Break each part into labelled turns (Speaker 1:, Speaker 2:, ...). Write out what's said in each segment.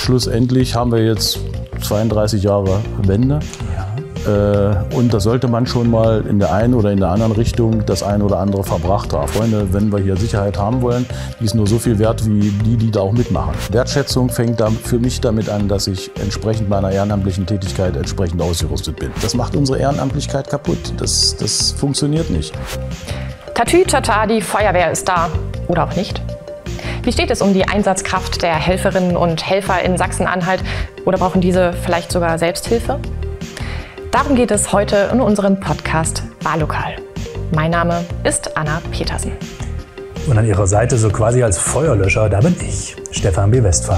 Speaker 1: schlussendlich haben wir jetzt 32 Jahre Wende. Und da sollte man schon mal in der einen oder in der anderen Richtung das eine oder andere verbracht haben. Freunde, wenn wir hier Sicherheit haben wollen, die ist nur so viel wert wie die da auch mitmachen. Wertschätzung fängt dann für mich damit an, dass ich entsprechend meiner ehrenamtlichen Tätigkeit entsprechend ausgerüstet bin. Das macht unsere Ehrenamtlichkeit kaputt. Das funktioniert nicht.
Speaker 2: Tatütata, die Feuerwehr ist da. Oder auch nicht. Wie steht es um die Einsatzkraft der Helferinnen und Helfer in Sachsen-Anhalt? Oder brauchen diese vielleicht sogar Selbsthilfe? Darum geht es heute in unserem Podcast Wahllokal. Mein Name ist Anna Petersen.
Speaker 3: Und an ihrer Seite, so quasi als Feuerlöscher, da bin ich, Stefan B. Westphal.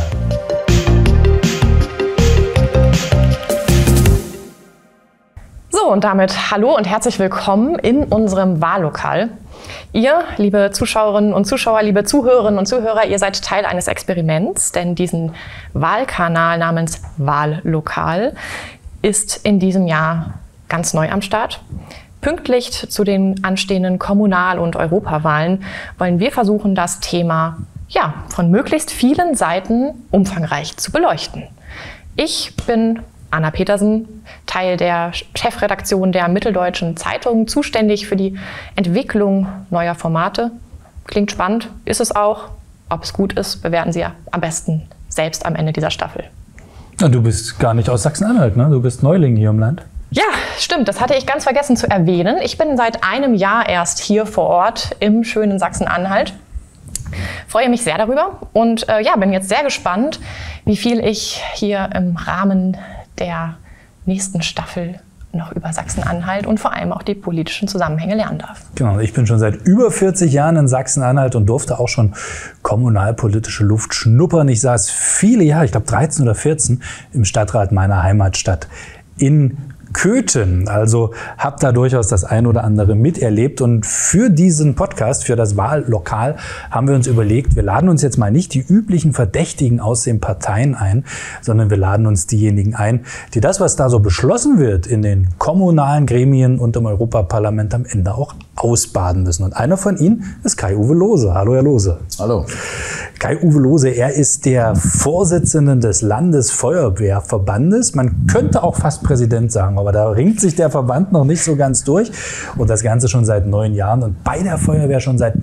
Speaker 2: So, und damit hallo und herzlich willkommen in unserem Wahllokal. Ihr, liebe Zuschauerinnen und Zuschauer, liebe Zuhörerinnen und Zuhörer, ihr seid Teil eines Experiments, denn diesen Wahlkanal namens Wahllokal ist in diesem Jahr ganz neu am Start. Pünktlich zu den anstehenden Kommunal- und Europawahlen wollen wir versuchen, das Thema von möglichst vielen Seiten umfangreich zu beleuchten. Ich bin Anna Petersen, Teil der Chefredaktion der Mitteldeutschen Zeitung, zuständig für die Entwicklung neuer Formate. Klingt spannend, ist es auch. Ob es gut ist, bewerten Sie am besten selbst am Ende dieser Staffel.
Speaker 3: Ja, du bist gar nicht aus Sachsen-Anhalt, ne? Du bist Neuling hier im Land.
Speaker 2: Ja, stimmt. Das hatte ich ganz vergessen zu erwähnen. Ich bin seit einem Jahr erst hier vor Ort im schönen Sachsen-Anhalt. Freue mich sehr darüber und bin jetzt sehr gespannt, wie viel ich hier im Rahmen der nächsten Staffel noch über Sachsen-Anhalt und vor allem auch die politischen Zusammenhänge lernen darf.
Speaker 3: Genau, ich bin schon seit über 40 Jahren in Sachsen-Anhalt und durfte auch schon kommunalpolitische Luft schnuppern. Ich saß viele Jahre, ich glaube 13 oder 14, im Stadtrat meiner Heimatstadt in Köthen. Also habe da durchaus das ein oder andere miterlebt. Und für diesen Podcast, für das Wahllokal, haben wir uns überlegt, wir laden uns jetzt mal nicht die üblichen Verdächtigen aus den Parteien ein, sondern wir laden uns diejenigen ein, die das, was da so beschlossen wird in den kommunalen Gremien und im Europaparlament, am Ende auch ausbaden müssen. Und einer von ihnen ist Kai-Uwe Lohse. Hallo, Herr Lohse.
Speaker 1: Hallo.
Speaker 3: Kai-Uwe Lohse, er ist der Vorsitzende des Landesfeuerwehrverbandes. Man könnte auch fast Präsident sagen, aber da ringt sich der Verband noch nicht so ganz durch. Und das Ganze schon seit 9 Jahren und bei der Feuerwehr schon seit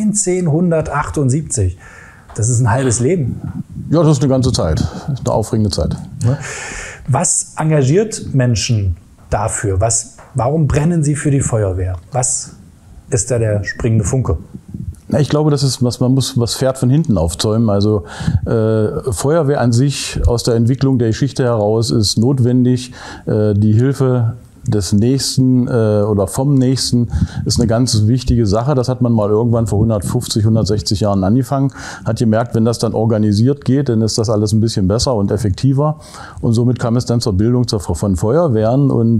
Speaker 3: 1978. Das ist ein halbes Leben.
Speaker 1: Ja, das ist eine ganze Zeit. Das ist eine aufregende Zeit.
Speaker 3: Was engagiert Menschen dafür? Warum brennen sie für die Feuerwehr? Was ist da der springende Funke?
Speaker 1: Ich glaube, das ist man muss das Pferd von hinten aufzäumen. Also Feuerwehr an sich aus der Entwicklung der Geschichte heraus ist notwendig. Die Hilfe des Nächsten oder vom Nächsten ist eine ganz wichtige Sache. Das hat man mal irgendwann vor 150, 160 Jahren angefangen. Hat gemerkt, wenn das dann organisiert geht, dann ist das alles ein bisschen besser und effektiver. Und somit kam es dann zur Bildung von Feuerwehren und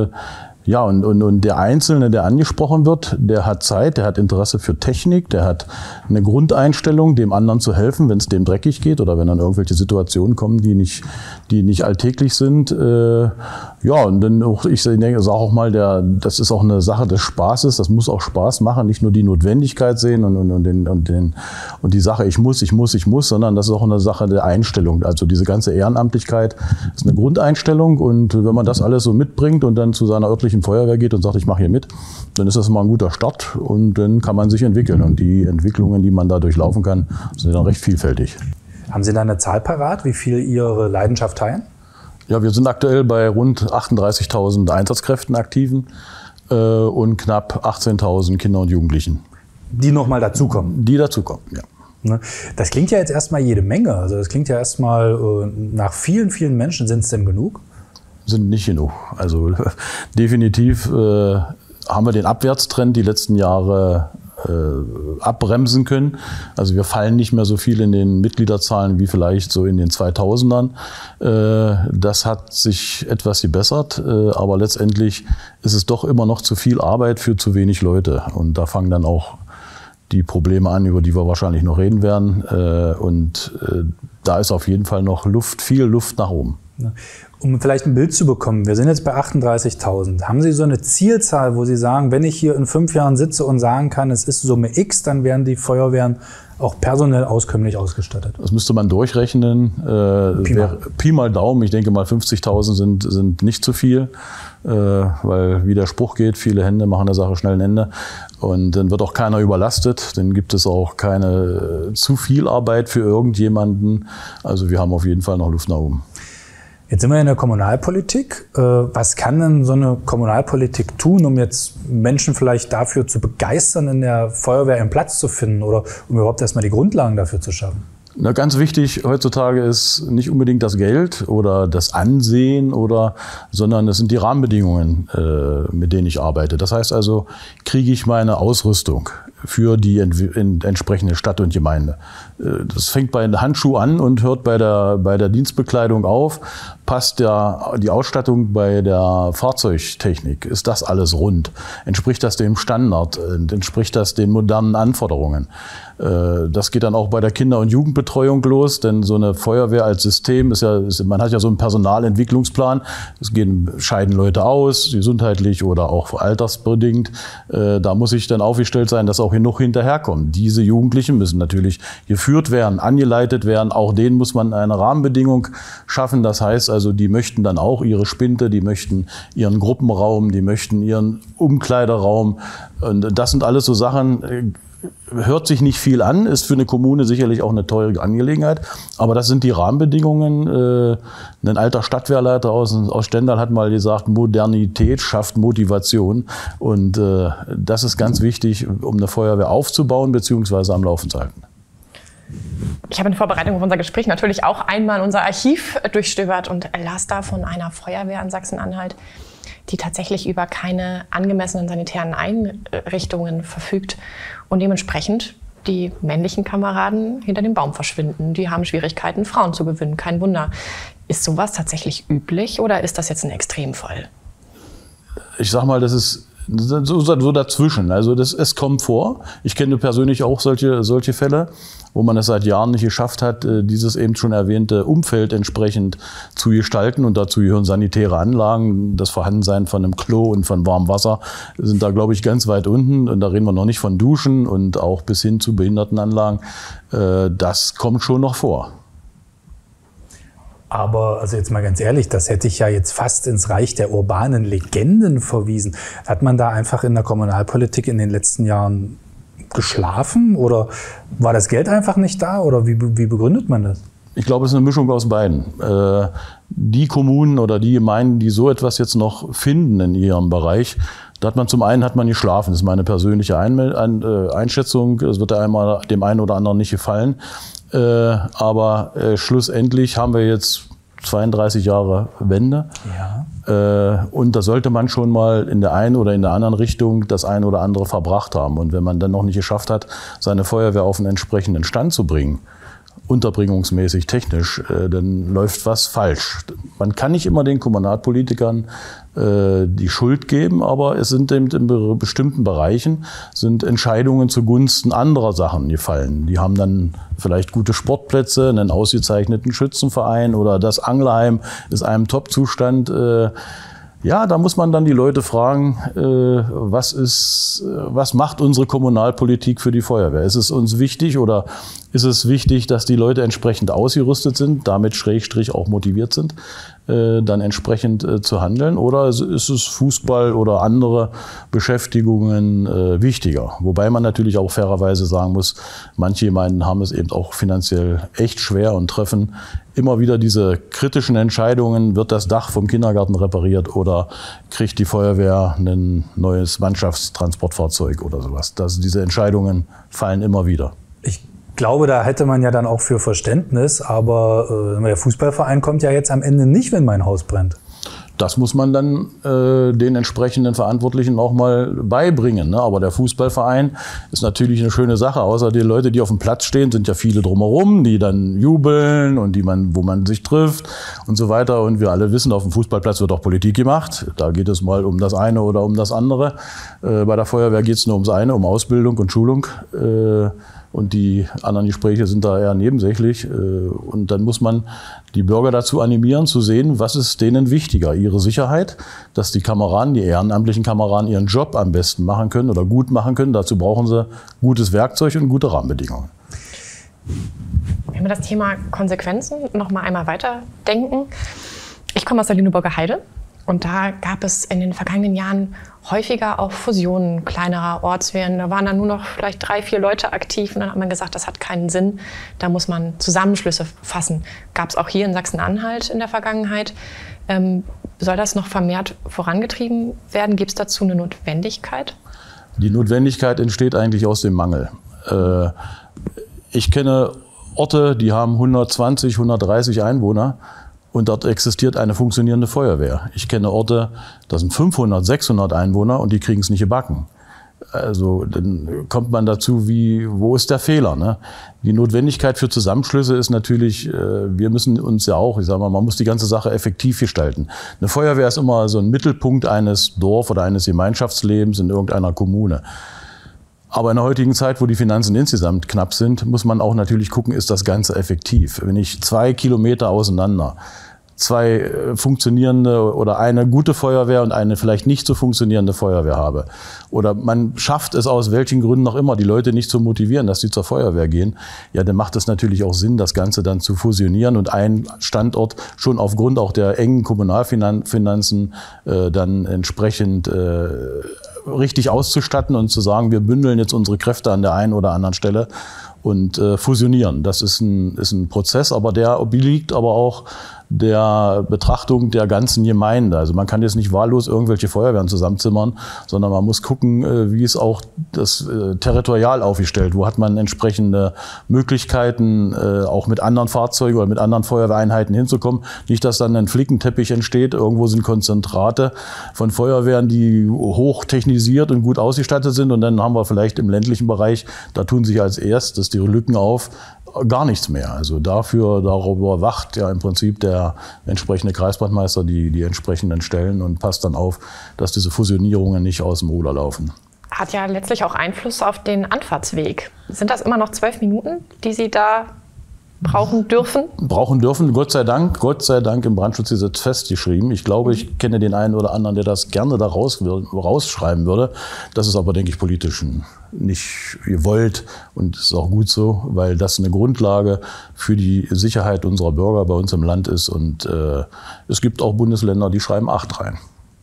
Speaker 1: und der Einzelne, der angesprochen wird, der hat Zeit, der hat Interesse für Technik, der hat eine Grundeinstellung, dem anderen zu helfen, wenn es dem dreckig geht oder wenn dann irgendwelche Situationen kommen, die nicht alltäglich sind. Und dann auch, ich sage auch mal, das ist auch eine Sache des Spaßes, das muss auch Spaß machen, nicht nur die Notwendigkeit sehen und die Sache, ich muss, sondern das ist auch eine Sache der Einstellung. Also diese ganze Ehrenamtlichkeit ist eine Grundeinstellung und wenn man das alles so mitbringt und dann zu seiner örtlichen Feuerwehr geht und sagt, ich mache hier mit, dann ist das mal ein guter Start und dann kann man sich entwickeln. Und die Entwicklungen, die man da durchlaufen kann, sind dann recht vielfältig.
Speaker 3: Haben Sie da eine Zahl parat, wie viel Ihre Leidenschaft teilen?
Speaker 1: Ja, wir sind aktuell bei rund 38.000 Einsatzkräften aktiven und knapp 18.000 Kinder und Jugendlichen.
Speaker 3: Die nochmal dazukommen?
Speaker 1: Die dazukommen, ja.
Speaker 3: Das klingt ja jetzt erstmal jede Menge. Also das klingt ja erstmal nach vielen, vielen Menschen. Sind es denn genug?
Speaker 1: Sind nicht genug. Also definitiv haben wir den Abwärtstrend die letzten Jahre abbremsen können. Also wir fallen nicht mehr so viel in den Mitgliederzahlen wie vielleicht so in den 2000ern. Das hat sich etwas gebessert, aber letztendlich ist es doch immer noch zu viel Arbeit für zu wenig Leute. Und da fangen dann auch die Probleme an, über die wir wahrscheinlich noch reden werden. Da ist auf jeden Fall noch viel Luft nach oben.
Speaker 3: Um vielleicht ein Bild zu bekommen, wir sind jetzt bei 38.000. Haben Sie so eine Zielzahl, wo Sie sagen, wenn ich hier in 5 Jahren sitze und sagen kann, es ist Summe X, dann werden die Feuerwehren auch personell auskömmlich ausgestattet?
Speaker 1: Das müsste man durchrechnen. Pi mal Daumen, ich denke mal 50.000 sind nicht zu viel, weil wie der Spruch geht, viele Hände machen der Sache schnell ein Ende. Und dann wird auch keiner überlastet, dann gibt es auch keine zu viel Arbeit für irgendjemanden. Also wir haben auf jeden Fall noch Luft nach oben.
Speaker 3: Jetzt sind wir in der Kommunalpolitik. Was kann denn so eine Kommunalpolitik tun, um jetzt Menschen vielleicht dafür zu begeistern, in der Feuerwehr einen Platz zu finden oder um überhaupt erstmal die Grundlagen dafür zu schaffen?
Speaker 1: Na, ganz wichtig heutzutage ist nicht unbedingt das Geld oder das Ansehen, sondern es sind die Rahmenbedingungen, mit denen ich arbeite. Das heißt also, kriege ich meine Ausrüstung für die entsprechende Stadt und Gemeinde. Das fängt bei Handschuh an und hört bei der Dienstbekleidung auf. Passt die Ausstattung bei der Fahrzeugtechnik? Ist das alles rund? Entspricht das dem Standard? Entspricht das den modernen Anforderungen? Das geht dann auch bei der Kinder- und Jugendbetreuung los, denn so eine Feuerwehr als System man hat ja so einen Personalentwicklungsplan. Es scheiden Leute aus, gesundheitlich oder auch altersbedingt. Da muss ich dann aufgestellt sein, dass auch genug hinterherkommen. Diese Jugendlichen müssen natürlich geführt werden, angeleitet werden. Auch denen muss man eine Rahmenbedingung schaffen. Das heißt also, die möchten dann auch ihre Spinte, die möchten ihren Gruppenraum, die möchten ihren Umkleideraum. Und das sind alles so Sachen, hört sich nicht viel an, ist für eine Kommune sicherlich auch eine teure Angelegenheit, aber das sind die Rahmenbedingungen. Ein alter Stadtwehrleiter aus Stendal hat mal gesagt, Modernität schafft Motivation, und das ist ganz wichtig, um eine Feuerwehr aufzubauen bzw. am Laufen zu halten.
Speaker 2: Ich habe in Vorbereitung auf unser Gespräch natürlich auch einmal unser Archiv durchstöbert und las da von einer Feuerwehr in Sachsen-Anhalt, die tatsächlich über keine angemessenen sanitären Einrichtungen verfügt und dementsprechend die männlichen Kameraden hinter dem Baum verschwinden. Die haben Schwierigkeiten, Frauen zu gewinnen. Kein Wunder. Ist sowas tatsächlich üblich oder ist das jetzt ein Extremfall?
Speaker 1: Ich sag mal, das ist so dazwischen. Also es kommt vor. Ich kenne persönlich auch solche Fälle, wo man es seit Jahren nicht geschafft hat, dieses eben schon erwähnte Umfeld entsprechend zu gestalten. Und dazu gehören sanitäre Anlagen. Das Vorhandensein von einem Klo und von warmem Wasser sind da, glaube ich, ganz weit unten. Und da reden wir noch nicht von Duschen und auch bis hin zu Behindertenanlagen. Das kommt schon noch vor.
Speaker 3: Aber also jetzt mal ganz ehrlich, das hätte ich ja jetzt fast ins Reich der urbanen Legenden verwiesen. Hat man da einfach in der Kommunalpolitik in den letzten Jahren geschlafen oder war das Geld einfach nicht da oder wie begründet man das?
Speaker 1: Ich glaube, es ist eine Mischung aus beiden. Die Kommunen oder die Gemeinden, die so etwas jetzt noch finden in ihrem Bereich, da hat man zum einen geschlafen. Das ist meine persönliche Einschätzung. Es wird dem einen oder anderen nicht gefallen. Aber schlussendlich haben wir jetzt 32 Jahre Wende. Ja. Und da sollte man schon mal in der einen oder in der anderen Richtung das eine oder andere verbracht haben. Und wenn man dann noch nicht geschafft hat, seine Feuerwehr auf einen entsprechenden Stand zu bringen, unterbringungsmäßig, technisch, dann läuft was falsch. Man kann nicht immer den Kommunalpolitikern die Schuld geben, aber es sind eben in bestimmten Bereichen sind Entscheidungen zugunsten anderer Sachen gefallen. Die haben dann vielleicht gute Sportplätze, einen ausgezeichneten Schützenverein oder das Anglerheim ist einem Top-Zustand. Ja, da muss man dann die Leute fragen, was macht unsere Kommunalpolitik für die Feuerwehr? Ist es uns wichtig oder ist es wichtig, dass die Leute entsprechend ausgerüstet sind, damit Schrägstrich auch motiviert sind, dann entsprechend zu handeln? Oder ist es Fußball oder andere Beschäftigungen wichtiger? Wobei man natürlich auch fairerweise sagen muss, manche Gemeinden haben es eben auch finanziell echt schwer und treffen immer wieder diese kritischen Entscheidungen, wird das Dach vom Kindergarten repariert oder kriegt die Feuerwehr ein neues Mannschaftstransportfahrzeug oder sowas. Diese Entscheidungen fallen immer wieder. Ich
Speaker 3: glaube, da hätte man ja dann auch für Verständnis, aber der Fußballverein kommt ja jetzt am Ende nicht, wenn mein Haus brennt.
Speaker 1: Das muss man dann den entsprechenden Verantwortlichen auch mal beibringen. Ne? Aber der Fußballverein ist natürlich eine schöne Sache. Außer die Leute, die auf dem Platz stehen, sind ja viele drumherum, die dann jubeln und wo man sich trifft und so weiter. Und wir alle wissen, auf dem Fußballplatz wird auch Politik gemacht. Da geht es mal um das eine oder um das andere. Bei der Feuerwehr geht es nur ums eine, um Ausbildung und Schulung. und die anderen Gespräche sind da eher nebensächlich. Und dann muss man die Bürger dazu animieren, zu sehen, was ist denen wichtiger. Ihre Sicherheit, dass die Kameraden, die ehrenamtlichen Kameraden ihren Job am besten machen können oder gut machen können. Dazu brauchen sie gutes Werkzeug und gute Rahmenbedingungen.
Speaker 2: Wenn wir das Thema Konsequenzen noch mal einmal weiterdenken. Ich komme aus der Lüneburger Heide und da gab es in den vergangenen Jahren häufiger auch Fusionen kleinerer Ortswehren. Da waren dann nur noch vielleicht 3, 4 Leute aktiv und dann hat man gesagt, das hat keinen Sinn. Da muss man Zusammenschlüsse fassen. Gab es auch hier in Sachsen-Anhalt in der Vergangenheit. Soll das noch vermehrt vorangetrieben werden? Gibt es dazu eine Notwendigkeit?
Speaker 1: Die Notwendigkeit entsteht eigentlich aus dem Mangel. Ich kenne Orte, die haben 120, 130 Einwohner. Und dort existiert eine funktionierende Feuerwehr. Ich kenne Orte, da sind 500, 600 Einwohner und die kriegen es nicht gebacken. Also dann kommt man dazu, wo ist der Fehler? Ne? Die Notwendigkeit für Zusammenschlüsse ist natürlich, wir müssen uns ja auch, ich sage mal, man muss die ganze Sache effektiv gestalten. Eine Feuerwehr ist immer so ein Mittelpunkt eines Dorf- oder eines Gemeinschaftslebens in irgendeiner Kommune. Aber in der heutigen Zeit, wo die Finanzen insgesamt knapp sind, muss man auch natürlich gucken, ist das Ganze effektiv. Wenn ich 2 Kilometer auseinander 2 funktionierende oder eine gute Feuerwehr und eine vielleicht nicht so funktionierende Feuerwehr habe, oder man schafft es aus welchen Gründen auch immer, die Leute nicht zu motivieren, dass sie zur Feuerwehr gehen, ja, dann macht es natürlich auch Sinn, das Ganze dann zu fusionieren und einen Standort schon aufgrund auch der engen Kommunalfinanzen dann entsprechend richtig auszustatten und zu sagen, wir bündeln jetzt unsere Kräfte an der einen oder anderen Stelle und fusionieren. Das ist ein Prozess, aber der obliegt aber auch der Betrachtung der ganzen Gemeinde. Also man kann jetzt nicht wahllos irgendwelche Feuerwehren zusammenzimmern, sondern man muss gucken, wie ist auch das territorial aufgestellt. Wo hat man entsprechende Möglichkeiten, auch mit anderen Fahrzeugen oder mit anderen Feuerwehreinheiten hinzukommen. Nicht, dass dann ein Flickenteppich entsteht. Irgendwo sind Konzentrate von Feuerwehren, die hoch technisiert und gut ausgestattet sind. Und dann haben wir vielleicht im ländlichen Bereich, da tun sich als erstes die Lücken auf, gar nichts mehr. Also darüber wacht ja im Prinzip der entsprechende Kreisbrandmeister die entsprechenden Stellen und passt dann auf, dass diese Fusionierungen nicht aus dem Ruder laufen.
Speaker 2: Hat ja letztlich auch Einfluss auf den Anfahrtsweg. Sind das immer noch 12 Minuten, die Sie da brauchen dürfen? Brauchen dürfen,
Speaker 1: Gott sei Dank im Brandschutzgesetz festgeschrieben. Ich glaube, ich kenne den einen oder anderen, der das gerne da rausschreiben würde. Das ist aber, denke ich, politisch nicht gewollt und ist auch gut so, weil das eine Grundlage für die Sicherheit unserer Bürger bei uns im Land ist. Und es gibt auch Bundesländer, die schreiben 8 rein.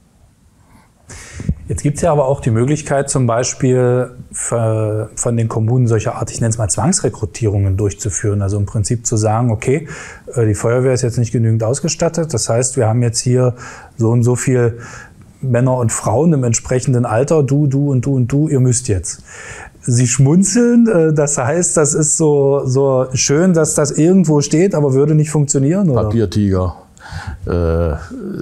Speaker 3: Jetzt gibt es ja aber auch die Möglichkeit, zum Beispiel von den Kommunen solcher Art, ich nenne es mal Zwangsrekrutierungen durchzuführen. Also im Prinzip zu sagen, okay, die Feuerwehr ist jetzt nicht genügend ausgestattet. Das heißt, wir haben jetzt hier so und so viel Männer und Frauen im entsprechenden Alter, du und du und du, ihr müsst jetzt. Sie schmunzeln, das heißt, das ist so schön, dass das irgendwo steht, aber würde nicht funktionieren, oder?
Speaker 1: Papiertiger. Der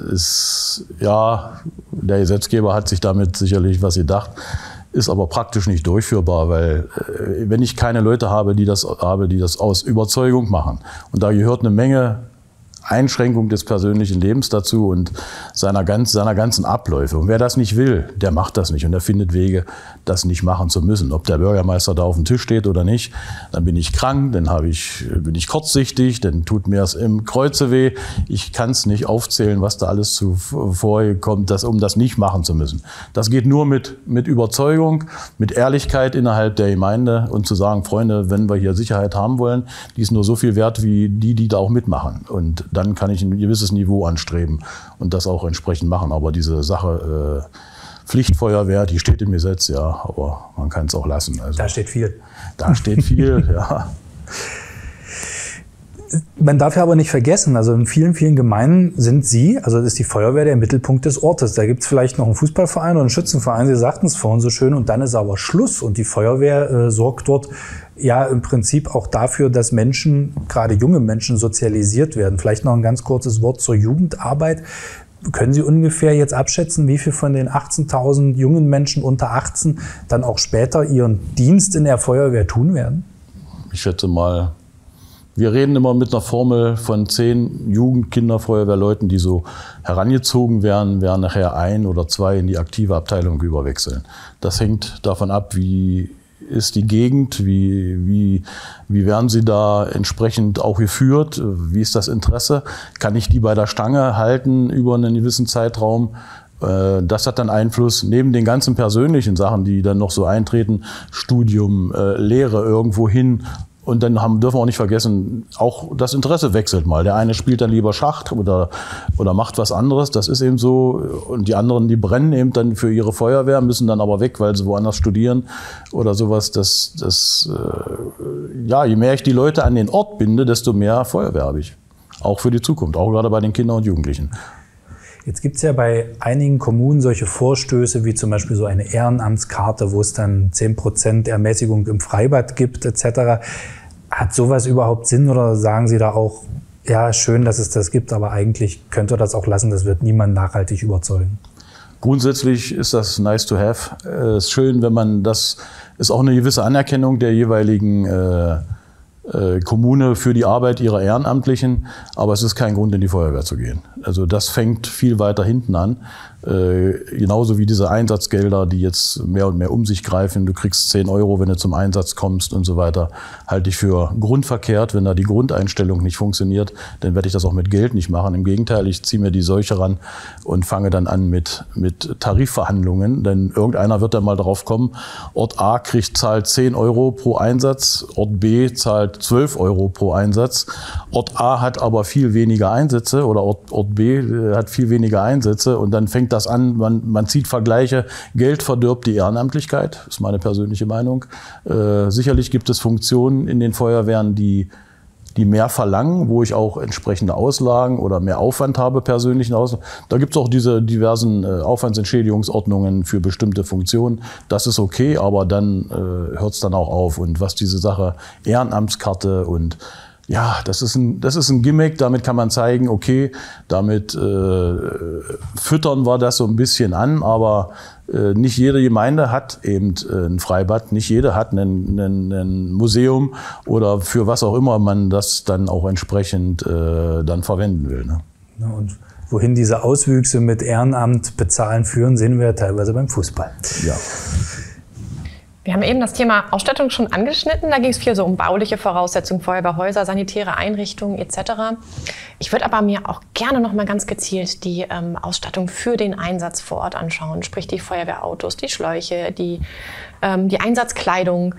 Speaker 1: Gesetzgeber hat sich damit sicherlich was gedacht, ist aber praktisch nicht durchführbar, weil wenn ich keine Leute habe, die das aus Überzeugung machen, und da gehört eine Menge Einschränkung des persönlichen Lebens dazu und seiner ganzen Abläufe. Und wer das nicht will, der macht das nicht und der findet Wege, das nicht machen zu müssen. Ob der Bürgermeister da auf dem Tisch steht oder nicht, dann bin ich krank, dann bin ich kurzsichtig, dann tut mir es im Kreuze weh. Ich kann es nicht aufzählen, was da alles zuvor kommt, um das nicht machen zu müssen. Das geht nur mit Überzeugung, mit Ehrlichkeit innerhalb der Gemeinde und zu sagen, Freunde, wenn wir hier Sicherheit haben wollen, die ist nur so viel wert wie die da auch mitmachen. Und dann kann ich ein gewisses Niveau anstreben und das auch entsprechend machen. Aber diese Sache Pflichtfeuerwehr, die steht im Gesetz, ja, aber man kann es auch lassen. Also,
Speaker 3: da steht viel.
Speaker 1: Da steht viel, ja.
Speaker 3: Man darf ja aber nicht vergessen, also in vielen, vielen Gemeinden sind ist die Feuerwehr der Mittelpunkt des Ortes. Da gibt es vielleicht noch einen Fußballverein oder einen Schützenverein, Sie sagten es vorhin so schön, und dann ist aber Schluss. Und die Feuerwehr sorgt dort ja im Prinzip auch dafür, dass Menschen, gerade junge Menschen, sozialisiert werden. Vielleicht noch ein ganz kurzes Wort zur Jugendarbeit. Können Sie ungefähr jetzt abschätzen, wie viel von den 18.000 jungen Menschen unter 18 dann auch später ihren Dienst in der Feuerwehr tun werden?
Speaker 1: Ich schätze mal, wir reden immer mit einer Formel von 10 Jugendkinderfeuerwehrleuten, die so herangezogen werden nachher 1 oder 2 in die aktive Abteilung überwechseln. Das hängt davon ab, wie ist die Gegend? Wie werden sie da entsprechend auch geführt? Wie ist das Interesse? Kann ich die bei der Stange halten über einen gewissen Zeitraum? Das hat dann Einfluss neben den ganzen persönlichen Sachen, die dann noch so eintreten, Studium, Lehre irgendwo hin. Und dann dürfen wir auch nicht vergessen, auch das Interesse wechselt mal. Der eine spielt dann lieber Schach oder macht was anderes. Das ist eben so. Und die anderen, die brennen eben dann für ihre Feuerwehr, müssen dann aber weg, weil sie woanders studieren oder sowas. Ja, je mehr ich die Leute an den Ort binde, desto mehr Feuerwehr habe ich. Auch für die Zukunft, auch gerade bei den Kindern und Jugendlichen.
Speaker 3: Jetzt gibt es ja bei einigen Kommunen solche Vorstöße, wie zum Beispiel so eine Ehrenamtskarte, wo es dann 10% Ermäßigung im Freibad gibt etc. Hat sowas überhaupt Sinn oder sagen Sie da auch, ja, schön, dass es das gibt, aber eigentlich könnt ihr das auch lassen, das wird niemand nachhaltig überzeugen?
Speaker 1: Grundsätzlich ist das nice to have. Es ist schön, wenn man das, ist auch eine gewisse Anerkennung der jeweiligen Kommune für die Arbeit ihrer Ehrenamtlichen, aber es ist kein Grund, in die Feuerwehr zu gehen. Also das fängt viel weiter hinten an. Genauso wie diese Einsatzgelder, die jetzt mehr und mehr um sich greifen. Du kriegst 10 €, wenn du zum Einsatz kommst und so weiter. Halte ich für grundverkehrt. Wenn da die Grundeinstellung nicht funktioniert, dann werde ich das auch mit Geld nicht machen. Im Gegenteil, ich ziehe mir die Seuche ran und fange dann an mit Tarifverhandlungen. Denn irgendeiner wird dann mal drauf kommen, Ort A zahlt 10 € pro Einsatz, Ort B zahlt 12 € pro Einsatz. Ort A hat aber viel weniger Einsätze oder Ort B hat viel weniger Einsätze und dann fängt das an, man zieht Vergleiche, Geld verdirbt die Ehrenamtlichkeit, ist meine persönliche Meinung. Sicherlich gibt es Funktionen in den Feuerwehren, die mehr verlangen, wo ich auch entsprechende Auslagen oder mehr Aufwand habe, persönlichen Auslagen. Da gibt es auch diese diversen Aufwandsentschädigungsordnungen für bestimmte Funktionen. Das ist okay, aber dann hört es dann auch auf. Und was diese Sache Ehrenamtskarte und ja, das ist ein Gimmick, damit kann man zeigen, okay, damit füttern wir das so ein bisschen an, aber nicht jede Gemeinde hat eben ein Freibad, nicht jede hat ein Museum oder für was auch immer man das dann auch entsprechend dann verwenden will. Ne?
Speaker 3: Und wohin diese Auswüchse mit Ehrenamt bezahlen führen, sehen wir ja teilweise beim Fußball.
Speaker 1: Ja.
Speaker 2: Wir haben eben das Thema Ausstattung schon angeschnitten. Da ging es viel so um bauliche Voraussetzungen, Feuerwehrhäuser, sanitäre Einrichtungen etc. Ich würde aber mir auch gerne noch mal ganz gezielt die Ausstattung für den Einsatz vor Ort anschauen. Sprich die Feuerwehrautos, die Schläuche, die Einsatzkleidung.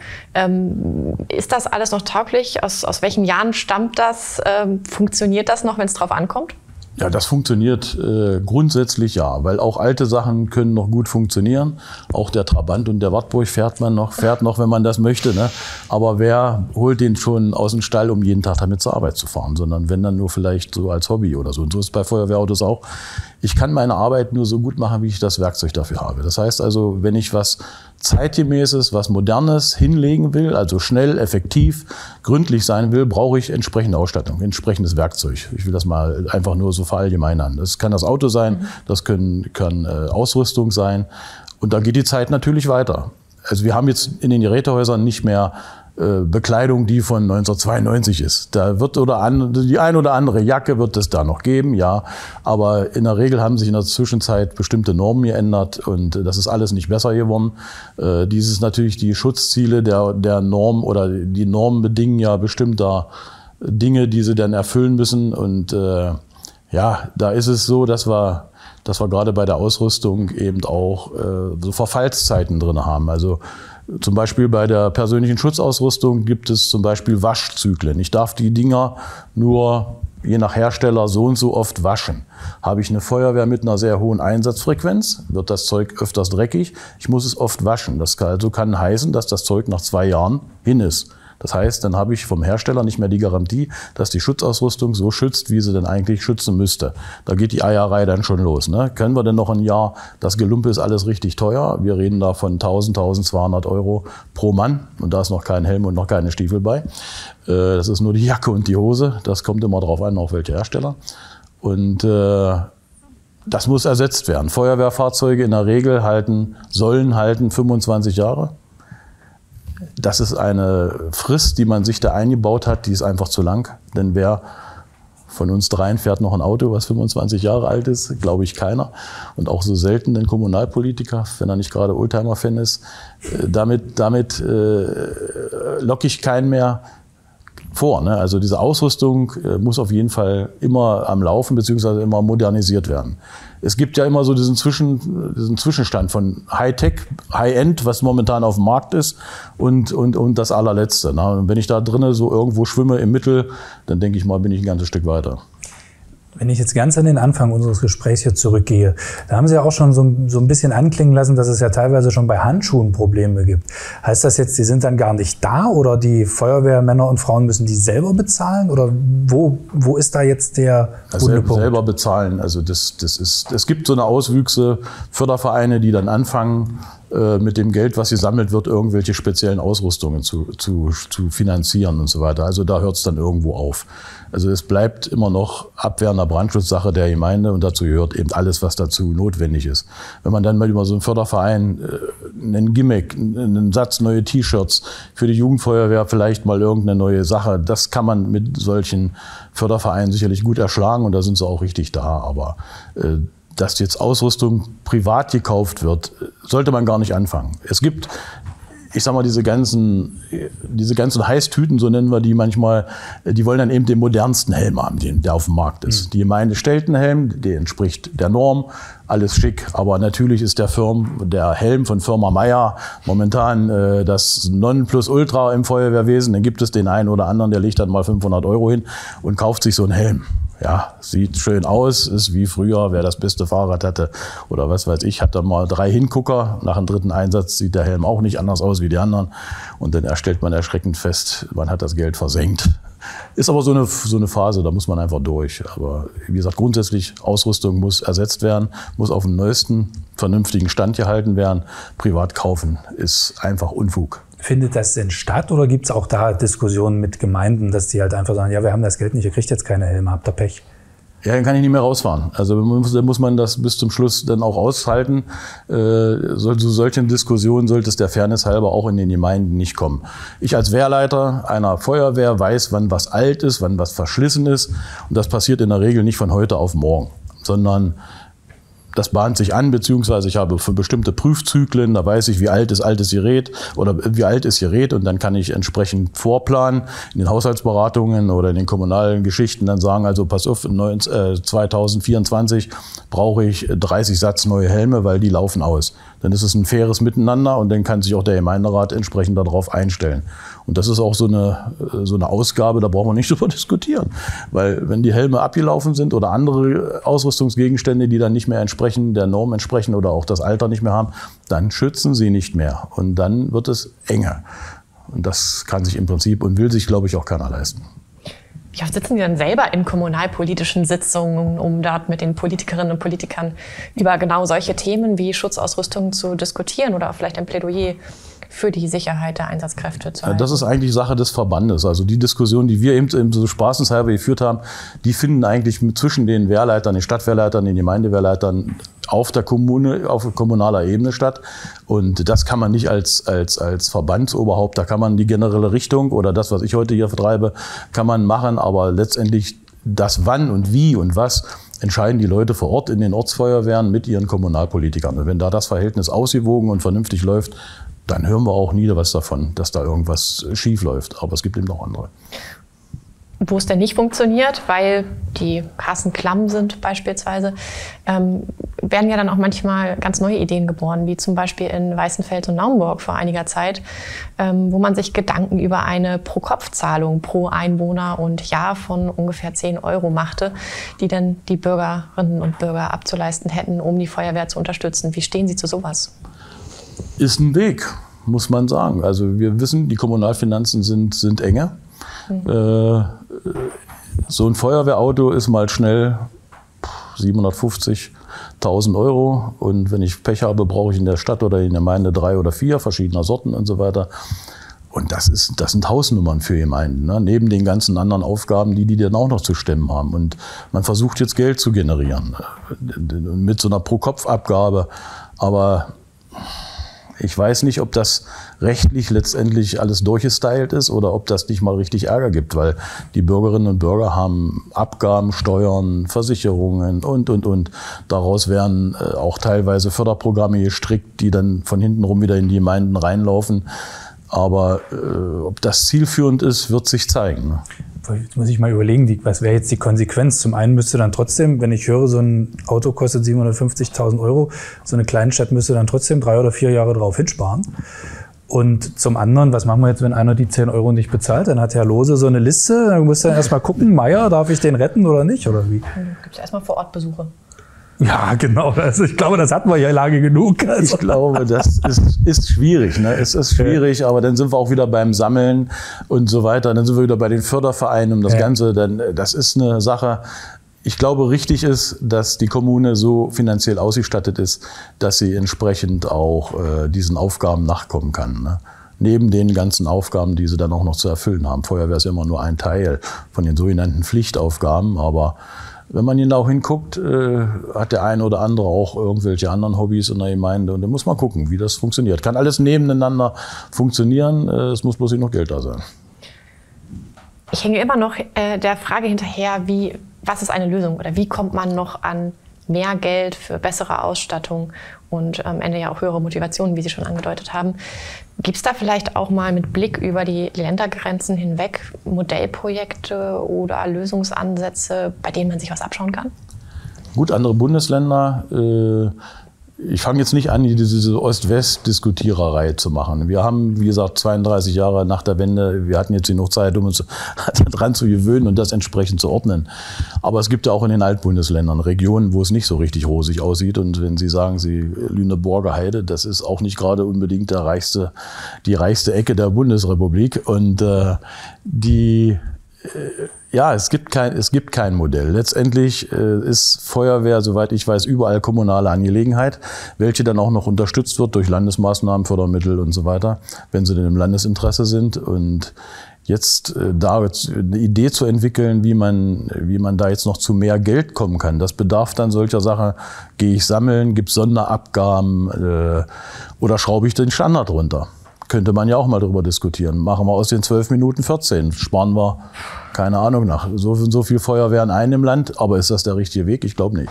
Speaker 2: Ist das alles noch tauglich? Aus welchen Jahren stammt das? Funktioniert das noch, wenn es drauf ankommt?
Speaker 1: Ja, das funktioniert grundsätzlich ja, weil auch alte Sachen können noch gut funktionieren. Auch der Trabant und der Wartburg fährt noch, wenn man das möchte. Ne? Aber wer holt den schon aus dem Stall, um jeden Tag damit zur Arbeit zu fahren? Sondern wenn dann nur vielleicht so als Hobby oder so. Und so ist es bei Feuerwehrautos auch. Ich kann meine Arbeit nur so gut machen, wie ich das Werkzeug dafür habe. Das heißt also, wenn ich was Zeitgemäßes, was Modernes hinlegen will, also schnell, effektiv, gründlich sein will, brauche ich entsprechende Ausstattung, entsprechendes Werkzeug. Ich will das mal einfach nur so verallgemeinern. Das kann das Auto sein, das kann Ausrüstung sein. Und da geht die Zeit natürlich weiter. Also wir haben jetzt in den Gerätehäusern nicht mehr Bekleidung, die von 1992 ist. Da wird die ein oder andere Jacke wird es da noch geben, ja. Aber in der Regel haben sich in der Zwischenzeit bestimmte Normen geändert und das ist alles nicht besser geworden. Dieses natürlich die Schutzziele der Norm oder die Normen bedingen ja bestimmter Dinge, die sie dann erfüllen müssen. Und ja, da ist es so, dass wir gerade bei der Ausrüstung eben auch so Verfallszeiten drin haben. Also zum Beispiel bei der persönlichen Schutzausrüstung gibt es zum Beispiel Waschzyklen. Ich darf die Dinger nur je nach Hersteller so und so oft waschen. Habe ich eine Feuerwehr mit einer sehr hohen Einsatzfrequenz, wird das Zeug öfters dreckig. Ich muss es oft waschen. Das kann heißen, dass das Zeug nach 2 Jahren hin ist. Das heißt, dann habe ich vom Hersteller nicht mehr die Garantie, dass die Schutzausrüstung so schützt, wie sie denn eigentlich schützen müsste. Da geht die Eierei dann schon los. Ne? Können wir denn noch ein Jahr, das Gelumpe ist alles richtig teuer. Wir reden da von 1.000, 1.200 € pro Mann. Und da ist noch kein Helm und noch keine Stiefel bei. Das ist nur die Jacke und die Hose. Das kommt immer drauf an, auf welche Hersteller. Und das muss ersetzt werden. Feuerwehrfahrzeuge in der Regel sollen halten 25 Jahre. Das ist eine Frist, die man sich da eingebaut hat, die ist einfach zu lang. Denn wer Von uns dreien fährt noch ein Auto, was 25 Jahre alt ist, glaube ich keiner. Und auch so selten ein Kommunalpolitiker, wenn er nicht gerade Oldtimer-Fan ist. Damit locke ich keinen mehr vor. Ne? Also diese Ausrüstung muss auf jeden Fall immer am Laufen bzw. immer modernisiert werden. Es gibt ja immer so diesen Zwischenstand von Hightech, High-End, was momentan auf dem Markt ist, und das allerletzte. Ne? Und wenn ich da drinnen so irgendwo schwimme im Mittel, dann denke ich mal, bin ich ein ganzes Stück weiter.
Speaker 3: Wenn ich jetzt ganz an den Anfang unseres Gesprächs hier zurückgehe, da haben Sie ja auch schon so ein bisschen anklingen lassen, dass es ja teilweise schon bei Handschuhen Probleme gibt. Heißt das jetzt, die sind dann gar nicht da oder die Feuerwehrmänner und Frauen müssen die selber bezahlen? Oder wo ist da jetzt der Punkt?
Speaker 1: Selber bezahlen. Also es gibt so eine Auswüchse, Fördervereine, die dann anfangen, mit dem Geld, was gesammelt wird, irgendwelche speziellen Ausrüstungen zu finanzieren und so weiter. Also da hört es dann irgendwo auf. Also es bleibt immer noch abwehrender Brandschutzsache der Gemeinde und dazu gehört eben alles, was dazu notwendig ist. Wenn man dann mal über so einen Förderverein einen Gimmick, einen Satz neue T-Shirts für die Jugendfeuerwehr, vielleicht mal irgendeine neue Sache, das kann man mit solchen Fördervereinen sicherlich gut erschlagen und da sind sie auch richtig da. Aber dass jetzt Ausrüstung privat gekauft wird, sollte man gar nicht anfangen. Es gibt, ich sag mal, diese ganzen Heißtüten, so nennen wir die manchmal, die wollen dann eben den modernsten Helm haben, der auf dem Markt ist. Die Gemeinde stellt einen Helm, der entspricht der Norm, alles schick. Aber natürlich ist der Helm von Firma Meyer momentan das Nonplusultra im Feuerwehrwesen. Dann gibt es den einen oder anderen, der legt dann mal 500 € hin und kauft sich so einen Helm. Ja, sieht schön aus, ist wie früher, wer das beste Fahrrad hatte oder was weiß ich, hat da mal 3 Hingucker. Nach dem 3. Einsatz sieht der Helm auch nicht anders aus wie die anderen. Und dann stellt man erschreckend fest, man hat das Geld versenkt. Ist aber so eine Phase, da muss man einfach durch. Aber wie gesagt, grundsätzlich Ausrüstung muss ersetzt werden, muss auf dem neuesten, vernünftigen Stand gehalten werden. Privat kaufen ist einfach Unfug.
Speaker 3: Findet das denn statt oder gibt es auch da Diskussionen mit Gemeinden, dass die halt einfach sagen, ja, wir haben das Geld nicht, ihr kriegt jetzt keine Helme, habt ihr Pech?
Speaker 1: Ja, dann kann ich nicht mehr rausfahren. Also dann muss man das bis zum Schluss dann auch aushalten. Zu solchen Diskussionen sollte es der Fairness halber auch in den Gemeinden nicht kommen. Ich als Wehrleiter einer Feuerwehr weiß, wann was alt ist, wann was verschlissen ist. Und das passiert in der Regel nicht von heute auf morgen, sondern das bahnt sich an, beziehungsweise ich habe für bestimmte Prüfzyklen, da weiß ich, wie alt ist altes Gerät oder wie alt ist Gerät und dann kann ich entsprechend vorplanen in den Haushaltsberatungen oder in den kommunalen Geschichten dann sagen, also pass auf, 2024 brauche ich 30 Satz neue Helme, weil die laufen aus. Dann ist es ein faires Miteinander und dann kann sich auch der Gemeinderat entsprechend darauf einstellen. Und das ist auch so eine Ausgabe, da brauchen wir nicht drüber diskutieren. Weil wenn die Helme abgelaufen sind oder andere Ausrüstungsgegenstände, die dann nicht mehr entsprechen, der Norm entsprechen oder auch das Alter nicht mehr haben, dann schützen sie nicht mehr. Und dann wird es enger. Und das kann sich im Prinzip und will sich, glaube ich, auch keiner leisten.
Speaker 2: Wie oft sitzen Sie denn selber in kommunalpolitischen Sitzungen, um dort mit den Politikerinnen und Politikern über genau solche Themen wie Schutzausrüstung zu diskutieren oder auch vielleicht ein Plädoyer für die Sicherheit der Einsatzkräfte zu halten?
Speaker 1: Das ist eigentlich Sache des Verbandes. Also die Diskussion, die wir eben so spaßenshalber geführt haben, die finden eigentlich zwischen den Wehrleitern, den Stadtwehrleitern, den Gemeindewehrleitern auf der Kommune, auf kommunaler Ebene statt. Und das kann man nicht als Verbandsoberhaupt, da kann man die generelle Richtung oder das, was ich heute hier vertreibe, kann man machen, aber letztendlich das Wann und Wie und Was entscheiden die Leute vor Ort in den Ortsfeuerwehren mit ihren Kommunalpolitikern. Und wenn da das Verhältnis ausgewogen und vernünftig läuft, dann hören wir auch nie was davon, dass da irgendwas schief läuft. Aber es gibt eben noch andere.
Speaker 2: Wo es denn nicht funktioniert, weil die Kassen klamm sind beispielsweise, werden ja dann auch manchmal ganz neue Ideen geboren, wie zum Beispiel in Weißenfels und Naumburg vor einiger Zeit, wo man sich Gedanken über eine Pro-Kopf-Zahlung pro Einwohner und Jahr von ungefähr 10 € machte, die dann die Bürgerinnen und Bürger abzuleisten hätten, um die Feuerwehr zu unterstützen. Wie stehen Sie zu sowas?
Speaker 1: Ist ein Weg, muss man sagen. Also wir wissen, die Kommunalfinanzen sind enger. So ein Feuerwehrauto ist mal schnell 750.000 € und wenn ich Pech habe, brauche ich in der Stadt oder in der Gemeinde 3 oder 4 verschiedener Sorten und so weiter. Und das sind Hausnummern für Gemeinden, ne? Neben den ganzen anderen Aufgaben, die dann auch noch zu stemmen haben. Und man versucht jetzt Geld zu generieren mit so einer Pro-Kopf-Abgabe. Aber Ich weiß nicht, ob das rechtlich letztendlich alles durchgestylt ist oder ob das nicht mal richtig Ärger gibt, weil die Bürgerinnen und Bürger haben Abgaben, Steuern, Versicherungen und. Daraus werden auch teilweise Förderprogramme gestrickt, die dann von hinten rum wieder in die Gemeinden reinlaufen. Aber ob das zielführend ist, wird sich zeigen.
Speaker 3: Jetzt muss ich mal überlegen, was wäre jetzt die Konsequenz? Zum einen müsste dann trotzdem, wenn ich höre, so ein Auto kostet 750.000 €, so eine Kleinstadt müsste dann trotzdem 3 oder 4 Jahre drauf hinsparen. Und zum anderen, was machen wir jetzt, wenn einer die 10 € nicht bezahlt? Dann hat Herr Lose so eine Liste, dann muss er erstmal gucken, Meier, darf ich den retten oder nicht? Oder wie?
Speaker 2: Gibt es erstmal Vorortbesuche.
Speaker 3: Ja, genau. Also ich glaube, das hatten wir ja lange genug. Also.
Speaker 1: Ich glaube, das ist schwierig. Ne? Es ist schwierig, aber dann sind wir auch wieder beim Sammeln und so weiter. Dann sind wir wieder bei den Fördervereinen und das Ganze. Das ist eine Sache. Ich glaube, richtig ist, dass die Kommune so finanziell ausgestattet ist, dass sie entsprechend auch diesen Aufgaben nachkommen kann. Ne? Neben den ganzen Aufgaben, die sie dann auch noch zu erfüllen haben. Feuerwehr ist immer nur ein Teil von den sogenannten Pflichtaufgaben, aber wenn man genau hinguckt, hat der eine oder andere auch irgendwelche anderen Hobbys in der Gemeinde. Und da muss man gucken, wie das funktioniert. Kann alles nebeneinander funktionieren, es muss bloß noch Geld da sein.
Speaker 2: Ich hänge immer noch der Frage hinterher, was ist eine Lösung? Oder wie kommt man noch an mehr Geld für bessere Ausstattung und am Ende ja auch höhere Motivation, wie Sie schon angedeutet haben. Gibt es da vielleicht auch mal mit Blick über die Ländergrenzen hinweg Modellprojekte oder Lösungsansätze, bei denen man sich was abschauen kann?
Speaker 1: Gut, andere Bundesländer. Ich fange jetzt nicht an, diese Ost-West-Diskutiererei zu machen. Wir haben, wie gesagt, 32 Jahre nach der Wende, wir hatten jetzt genug Zeit, um uns daran zu gewöhnen und das entsprechend zu ordnen. Aber es gibt ja auch in den Altbundesländern Regionen, wo es nicht so richtig rosig aussieht. Und wenn Sie sagen, Lüneburger Heide, das ist auch nicht gerade unbedingt die reichste Ecke der Bundesrepublik. Und es gibt kein Modell. Letztendlich ist Feuerwehr, soweit ich weiß, überall kommunale Angelegenheit, welche dann auch noch unterstützt wird durch Landesmaßnahmen, Fördermittel und so weiter, wenn sie denn im Landesinteresse sind. Und jetzt da eine Idee zu entwickeln, wie man da jetzt noch zu mehr Geld kommen kann, das bedarf dann solcher Sachen. Gehe ich sammeln, gibt es Sonderabgaben oder schraube ich den Standard runter? Könnte man ja auch mal darüber diskutieren. Machen wir aus den 12 Minuten 14. Sparen wir, keine Ahnung, nach so viel Feuerwehren ein im Land. Aber ist das der richtige Weg? Ich glaube nicht.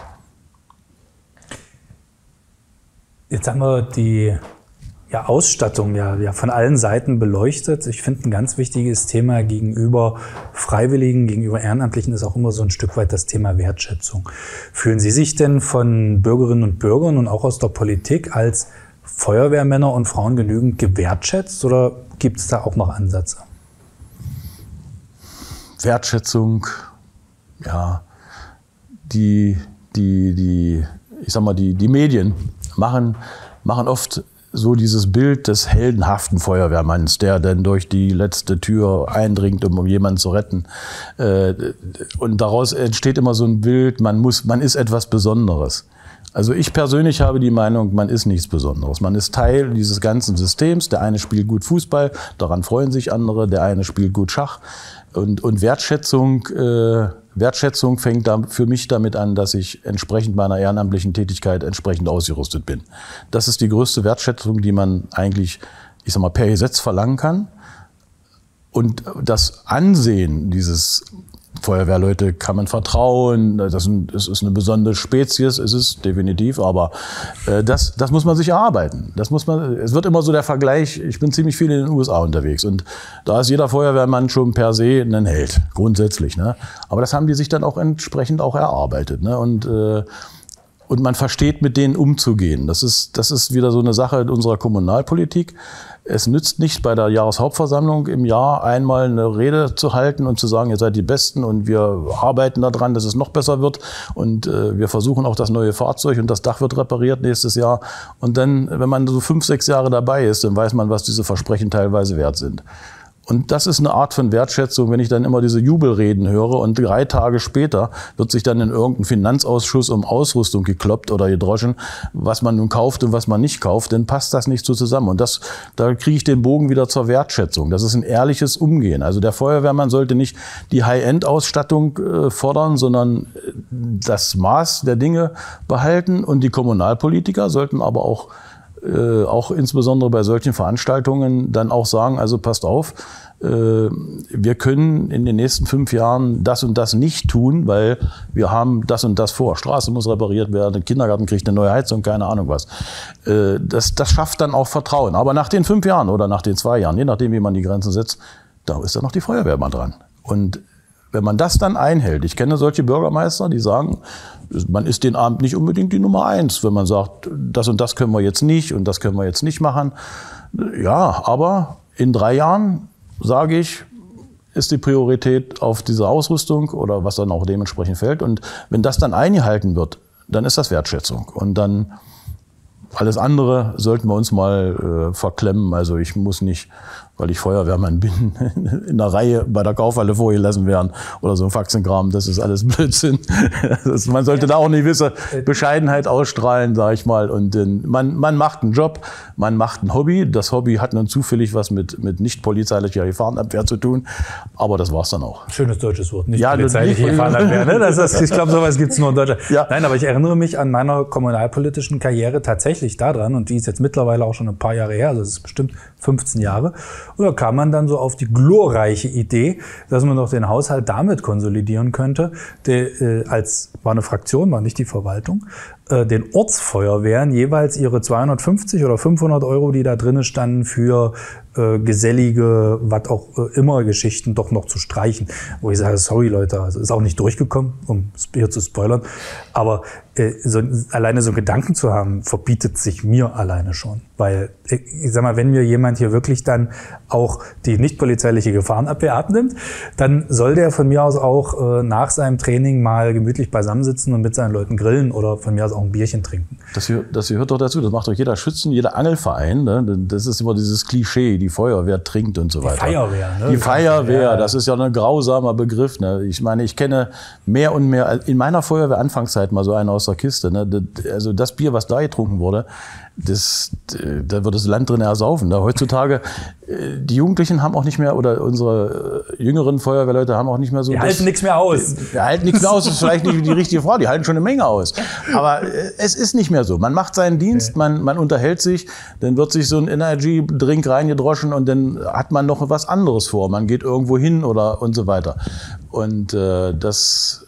Speaker 3: Jetzt haben wir die Ausstattung von allen Seiten beleuchtet. Ich finde, ein ganz wichtiges Thema gegenüber Freiwilligen, gegenüber Ehrenamtlichen ist auch immer so ein Stück weit das Thema Wertschätzung. Fühlen Sie sich denn von Bürgerinnen und Bürgern und auch aus der Politik als Feuerwehrmänner und Frauen genügend gewertschätzt oder gibt es da auch noch Ansätze?
Speaker 1: Wertschätzung, ja, ich sag mal, die Medien machen oft so dieses Bild des heldenhaften Feuerwehrmanns, der dann durch die letzte Tür eindringt, um jemanden zu retten. Und daraus entsteht immer so ein Bild, man ist etwas Besonderes. Also ich persönlich habe die Meinung, man ist nichts Besonderes. Man ist Teil dieses ganzen Systems. Der eine spielt gut Fußball, daran freuen sich andere. Der eine spielt gut Schach. Und Wertschätzung fängt für mich damit an, dass ich entsprechend meiner ehrenamtlichen Tätigkeit entsprechend ausgerüstet bin. Das ist die größte Wertschätzung, die man eigentlich, ich sag mal, per Gesetz verlangen kann. Und das Ansehen dieses Feuerwehrleute kann man vertrauen, es ist eine besondere Spezies, es ist definitiv, aber das muss man sich erarbeiten. Es wird immer so der Vergleich, ich bin ziemlich viel in den USA unterwegs und da ist jeder Feuerwehrmann schon per se ein Held, grundsätzlich. Ne? Aber das haben die sich dann auch entsprechend auch erarbeitet. Ne? Und man versteht, mit denen umzugehen. Das ist wieder so eine Sache unserer Kommunalpolitik. Es nützt nicht, bei der Jahreshauptversammlung im Jahr einmal eine Rede zu halten und zu sagen, ihr seid die Besten und wir arbeiten daran, dass es noch besser wird und wir versuchen auch das neue Fahrzeug und das Dach wird repariert nächstes Jahr. Und dann, wenn man so 5, 6 Jahre dabei ist, dann weiß man, was diese Versprechen teilweise wert sind. Und das ist eine Art von Wertschätzung, wenn ich dann immer diese Jubelreden höre und 3 Tage später wird sich dann in irgendeinem Finanzausschuss um Ausrüstung gekloppt oder gedroschen, was man nun kauft und was man nicht kauft, dann passt das nicht so zusammen. Und da kriege ich den Bogen wieder zur Wertschätzung. Das ist ein ehrliches Umgehen. Also der Feuerwehrmann sollte nicht die High-End-Ausstattung fordern, sondern das Maß der Dinge behalten. Und die Kommunalpolitiker sollten aber auch auch insbesondere bei solchen Veranstaltungen dann auch sagen, also passt auf, wir können in den nächsten 5 Jahren das und das nicht tun, weil wir haben das und das vor. Straße muss repariert werden, der Kindergarten kriegt eine neue Heizung, keine Ahnung was. Das schafft dann auch Vertrauen. Aber nach den 5 Jahren oder nach den 2 Jahren, je nachdem, wie man die Grenzen setzt, da ist dann noch die Feuerwehr mal dran. Und wenn man das dann einhält, ich kenne solche Bürgermeister, die sagen, man ist den Abend nicht unbedingt die Nummer 1, wenn man sagt, das und das können wir jetzt nicht und das können wir jetzt nicht machen. Ja, aber in 3 Jahren, sage ich, ist die Priorität auf diese Ausrüstung oder was dann auch dementsprechend fällt. Und wenn das dann eingehalten wird, dann ist das Wertschätzung. Und dann alles andere sollten wir uns mal verklemmen. Also ich muss nicht, weil ich Feuerwehrmann bin, in der Reihe bei der Kaufhalle vorgelassen werden oder so ein Faxenkram. Das ist alles Blödsinn. Man sollte da auch eine gewisse Bescheidenheit ausstrahlen, sage ich mal. Und man macht einen Job, man macht ein Hobby. Das Hobby hat nun zufällig was mit nicht polizeilicher Gefahrenabwehr zu tun. Aber das war's dann auch.
Speaker 3: Schönes deutsches Wort, nicht polizeiliche Gefahrenabwehr. Ne? Ich glaube, sowas gibt's nur in Deutschland. Ja. Nein, aber ich erinnere mich an meiner kommunalpolitischen Karriere tatsächlich daran, und die ist jetzt mittlerweile auch schon ein paar Jahre her, also das ist bestimmt 15 Jahre. Und da kam man dann so auf die glorreiche Idee, dass man doch den Haushalt damit konsolidieren könnte, war eine Fraktion, war nicht die Verwaltung, den Ortsfeuerwehren jeweils ihre 250 oder 500 Euro, die da drinnen standen, für gesellige, was auch immer Geschichten doch noch zu streichen. Wo ich sage, sorry Leute, also ist auch nicht durchgekommen, um hier zu spoilern. Aber alleine so Gedanken zu haben, verbietet sich mir alleine schon. Weil, ich sag mal, wenn mir jemand hier wirklich dann auch die nicht polizeiliche Gefahrenabwehr abnimmt, dann soll der von mir aus auch nach seinem Training mal gemütlich beisammensitzen und mit seinen Leuten grillen oder von mir aus auch ein Bierchen trinken.
Speaker 1: Das gehört doch dazu. Das macht doch jeder Schützen, jeder Angelverein. Ne? Das ist immer dieses Klischee, die Feuerwehr trinkt und so weiter.
Speaker 3: Die Feuerwehr, ne?
Speaker 1: Die Feuerwehr, das ist ja ein grausamer Begriff. Ne? Ich meine, ich kenne mehr und mehr, in meiner Feuerwehr-Anfangszeit mal so einen aus der Kiste. Ne? Also das Bier, was da getrunken wurde, da wird das Land drin ersaufen. Da heutzutage, die Jugendlichen haben auch nicht mehr, oder unsere jüngeren Feuerwehrleute haben auch nicht mehr so...
Speaker 3: Die halten nichts mehr aus.
Speaker 1: Die halten nichts mehr aus, ist vielleicht nicht die richtige Frage, die halten schon eine Menge aus. Aber es ist nicht mehr so. Man macht seinen Dienst, man unterhält sich, dann wird sich so ein Energy-Drink reingedroschen und dann hat man noch was anderes vor. Man geht irgendwo hin oder und so weiter. Und das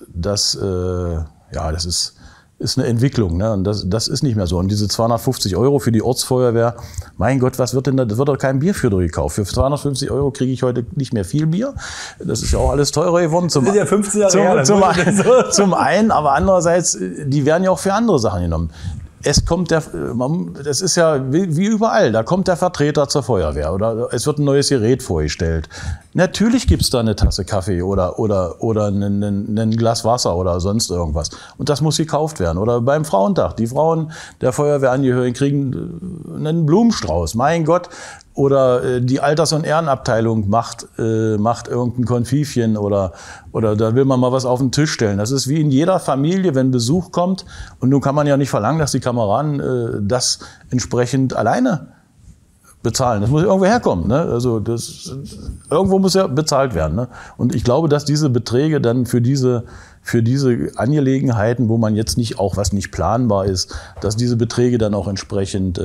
Speaker 1: ist eine Entwicklung, ne? Und das ist nicht mehr so. Und diese 250 Euro für die Ortsfeuerwehr, mein Gott, was wird denn da? Da wird doch kein Bier für durchgekauft. Für 250 Euro kriege ich heute nicht mehr viel Bier. Das ist ja auch alles teurer geworden.
Speaker 3: Das sind ja 15 Jahre her.
Speaker 1: Zum einen, aber andererseits, die werden ja auch für andere Sachen genommen. Das ist ja wie überall, da kommt der Vertreter zur Feuerwehr oder es wird ein neues Gerät vorgestellt. Natürlich gibt's da eine Tasse Kaffee oder ein Glas Wasser oder sonst irgendwas. Und das muss gekauft werden. Oder beim Frauentag, die Frauen der Feuerwehrangehörigen kriegen einen Blumenstrauß, mein Gott. Oder die Alters- und Ehrenabteilung macht irgendein Konfifchen oder da will man mal was auf den Tisch stellen. Das ist wie in jeder Familie, wenn Besuch kommt. Und nun kann man ja nicht verlangen, dass die Kameraden das entsprechend alleine bezahlen. Das muss irgendwo herkommen. Ne? Also irgendwo muss ja bezahlt werden. Ne? Und ich glaube, dass diese Beträge dann für diese Angelegenheiten, wo man jetzt nicht, auch was nicht planbar ist, dass diese Beträge dann auch entsprechend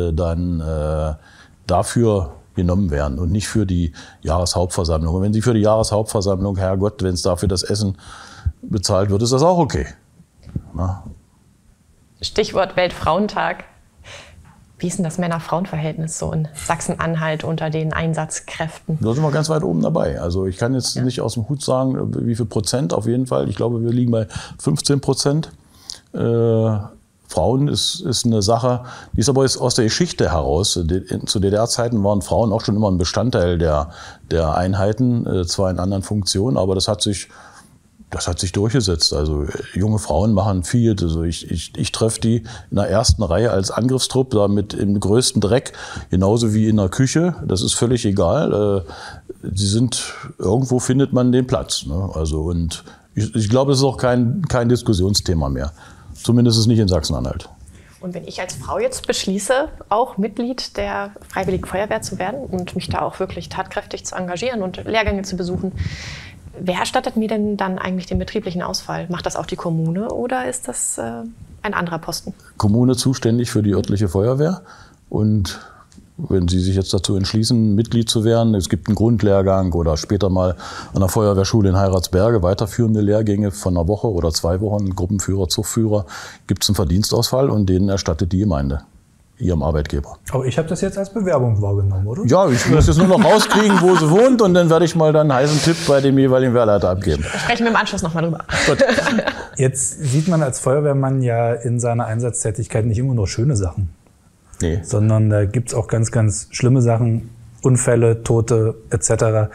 Speaker 1: dafür genommen werden und nicht für die Jahreshauptversammlung. Und wenn Sie für die Jahreshauptversammlung, Herrgott, wenn es dafür das Essen bezahlt wird, ist das auch okay. Na?
Speaker 2: Stichwort Weltfrauentag. Wie ist denn das Männer-Frauen-Verhältnis so in Sachsen-Anhalt unter den Einsatzkräften?
Speaker 1: Da sind wir ganz weit oben dabei. Also ich kann jetzt nicht aus dem Hut sagen, wie viel Prozent auf jeden Fall. Ich glaube, wir liegen bei 15%. Frauen ist eine Sache, die ist aber jetzt aus der Geschichte heraus. Zu DDR-Zeiten waren Frauen auch schon immer ein Bestandteil der Einheiten, zwar in anderen Funktionen, aber das hat sich durchgesetzt. Also junge Frauen machen viel. Also ich treffe die in der ersten Reihe als Angriffstrupp, da mit im größten Dreck, genauso wie in der Küche. Das ist völlig egal. Irgendwo findet man den Platz. Ne? Also und ich glaube, es ist auch kein Diskussionsthema mehr. Zumindest ist es nicht in Sachsen-Anhalt.
Speaker 2: Und wenn ich als Frau jetzt beschließe, auch Mitglied der Freiwilligen Feuerwehr zu werden und mich da auch wirklich tatkräftig zu engagieren und Lehrgänge zu besuchen, wer erstattet mir denn dann eigentlich den betrieblichen Ausfall? Macht das auch die Kommune oder ist das ein anderer Posten?
Speaker 1: Kommune zuständig für die örtliche Feuerwehr. Und wenn Sie sich jetzt dazu entschließen, Mitglied zu werden, es gibt einen Grundlehrgang oder später mal an der Feuerwehrschule in Heiratsberge weiterführende Lehrgänge von einer Woche oder 2 Wochen, Gruppenführer, Zugführer, gibt es einen Verdienstausfall und den erstattet die Gemeinde ihrem Arbeitgeber.
Speaker 3: Aber ich habe das jetzt als Bewerbung wahrgenommen, oder?
Speaker 1: Ja, ich muss jetzt nur noch rauskriegen, wo sie wohnt und dann werde ich mal dann einen heißen Tipp bei dem jeweiligen Wehrleiter abgeben.
Speaker 2: Sprechen wir im Anschluss nochmal drüber.
Speaker 1: Gut.
Speaker 3: Jetzt sieht man als Feuerwehrmann ja in seiner Einsatztätigkeit nicht immer nur schöne Sachen.
Speaker 1: Nee.
Speaker 3: Sondern da gibt es auch ganz, ganz schlimme Sachen, Unfälle, Tote etc.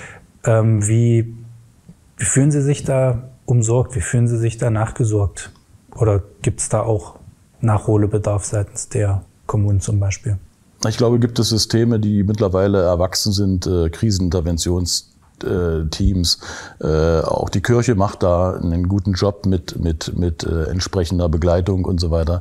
Speaker 3: Wie fühlen Sie sich da umsorgt? Wie fühlen Sie sich da nachgesorgt? Oder gibt es da auch Nachholbedarf seitens der Kommunen zum Beispiel?
Speaker 1: Ich glaube, gibt es Systeme, die mittlerweile erwachsen sind, Kriseninterventionsteams. Auch die Kirche macht da einen guten Job mit entsprechender Begleitung und so weiter.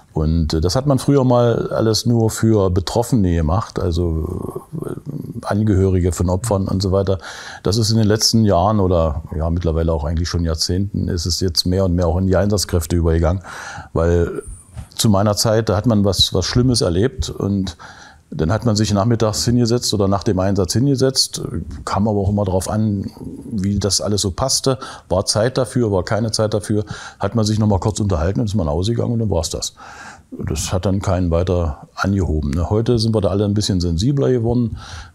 Speaker 1: Und das hat man früher mal alles nur für Betroffene gemacht, also Angehörige von Opfern und so weiter. Das ist in den letzten Jahren oder ja mittlerweile auch eigentlich schon Jahrzehnten, ist es jetzt mehr und mehr auch in die Einsatzkräfte übergegangen, weil zu meiner Zeit, da hat man was Schlimmes erlebt und dann hat man sich nachmittags hingesetzt oder nach dem Einsatz hingesetzt, kam aber auch immer darauf an, wie das alles so passte, war Zeit dafür, war keine Zeit dafür, hat man sich noch mal kurz unterhalten und ist man ausgegangen und dann war es das. Das hat dann keinen weiter angehoben. Heute sind wir da alle ein bisschen sensibler geworden.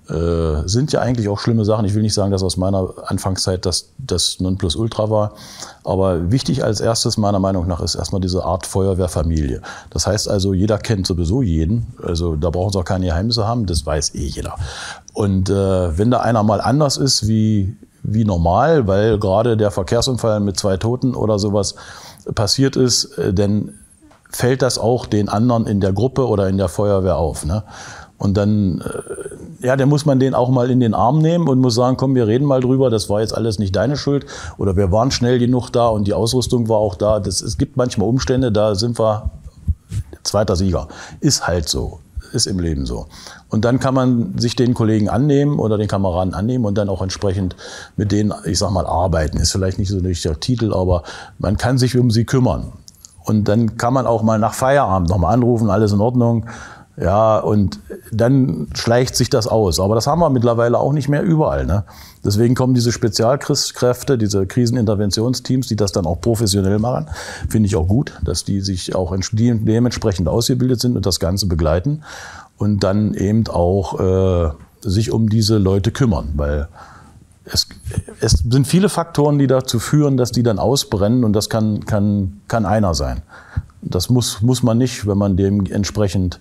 Speaker 1: Sind ja eigentlich auch schlimme Sachen. Ich will nicht sagen, dass aus meiner Anfangszeit das Nonplusultra war. Aber wichtig als erstes meiner Meinung nach ist erstmal diese Art Feuerwehrfamilie. Das heißt also, jeder kennt sowieso jeden. Also da brauchen Sie auch keine Geheimnisse haben. Das weiß jeder. Und wenn da einer mal anders ist wie normal, weil gerade der Verkehrsunfall mit 2 Toten oder sowas passiert ist, dann fällt das auch den anderen in der Gruppe oder in der Feuerwehr auf. Ne? Und dann, dann muss man den auch mal in den Arm nehmen und muss sagen, komm, wir reden mal drüber, das war jetzt alles nicht deine Schuld oder wir waren schnell genug da und die Ausrüstung war auch da. Es gibt manchmal Umstände, da sind wir zweiter Sieger. Ist halt so, ist im Leben so. Und dann kann man sich den Kollegen annehmen oder den Kameraden annehmen und dann auch entsprechend mit denen, ich sag mal, arbeiten. Ist vielleicht nicht so der Titel, aber man kann sich um sie kümmern. Und dann kann man auch mal nach Feierabend nochmal anrufen, alles in Ordnung. Ja, und dann schleicht sich das aus. Aber das haben wir mittlerweile auch nicht mehr überall. Ne? Deswegen kommen diese Spezialkräfte, diese Kriseninterventionsteams, die das dann auch professionell machen. Finde ich auch gut, dass die sich auch dementsprechend ausgebildet sind und das Ganze begleiten. Und dann eben auch sich um diese Leute kümmern. Weil es sind viele Faktoren, die dazu führen, dass die dann ausbrennen und das kann einer sein. Das muss man nicht, wenn man dem entsprechend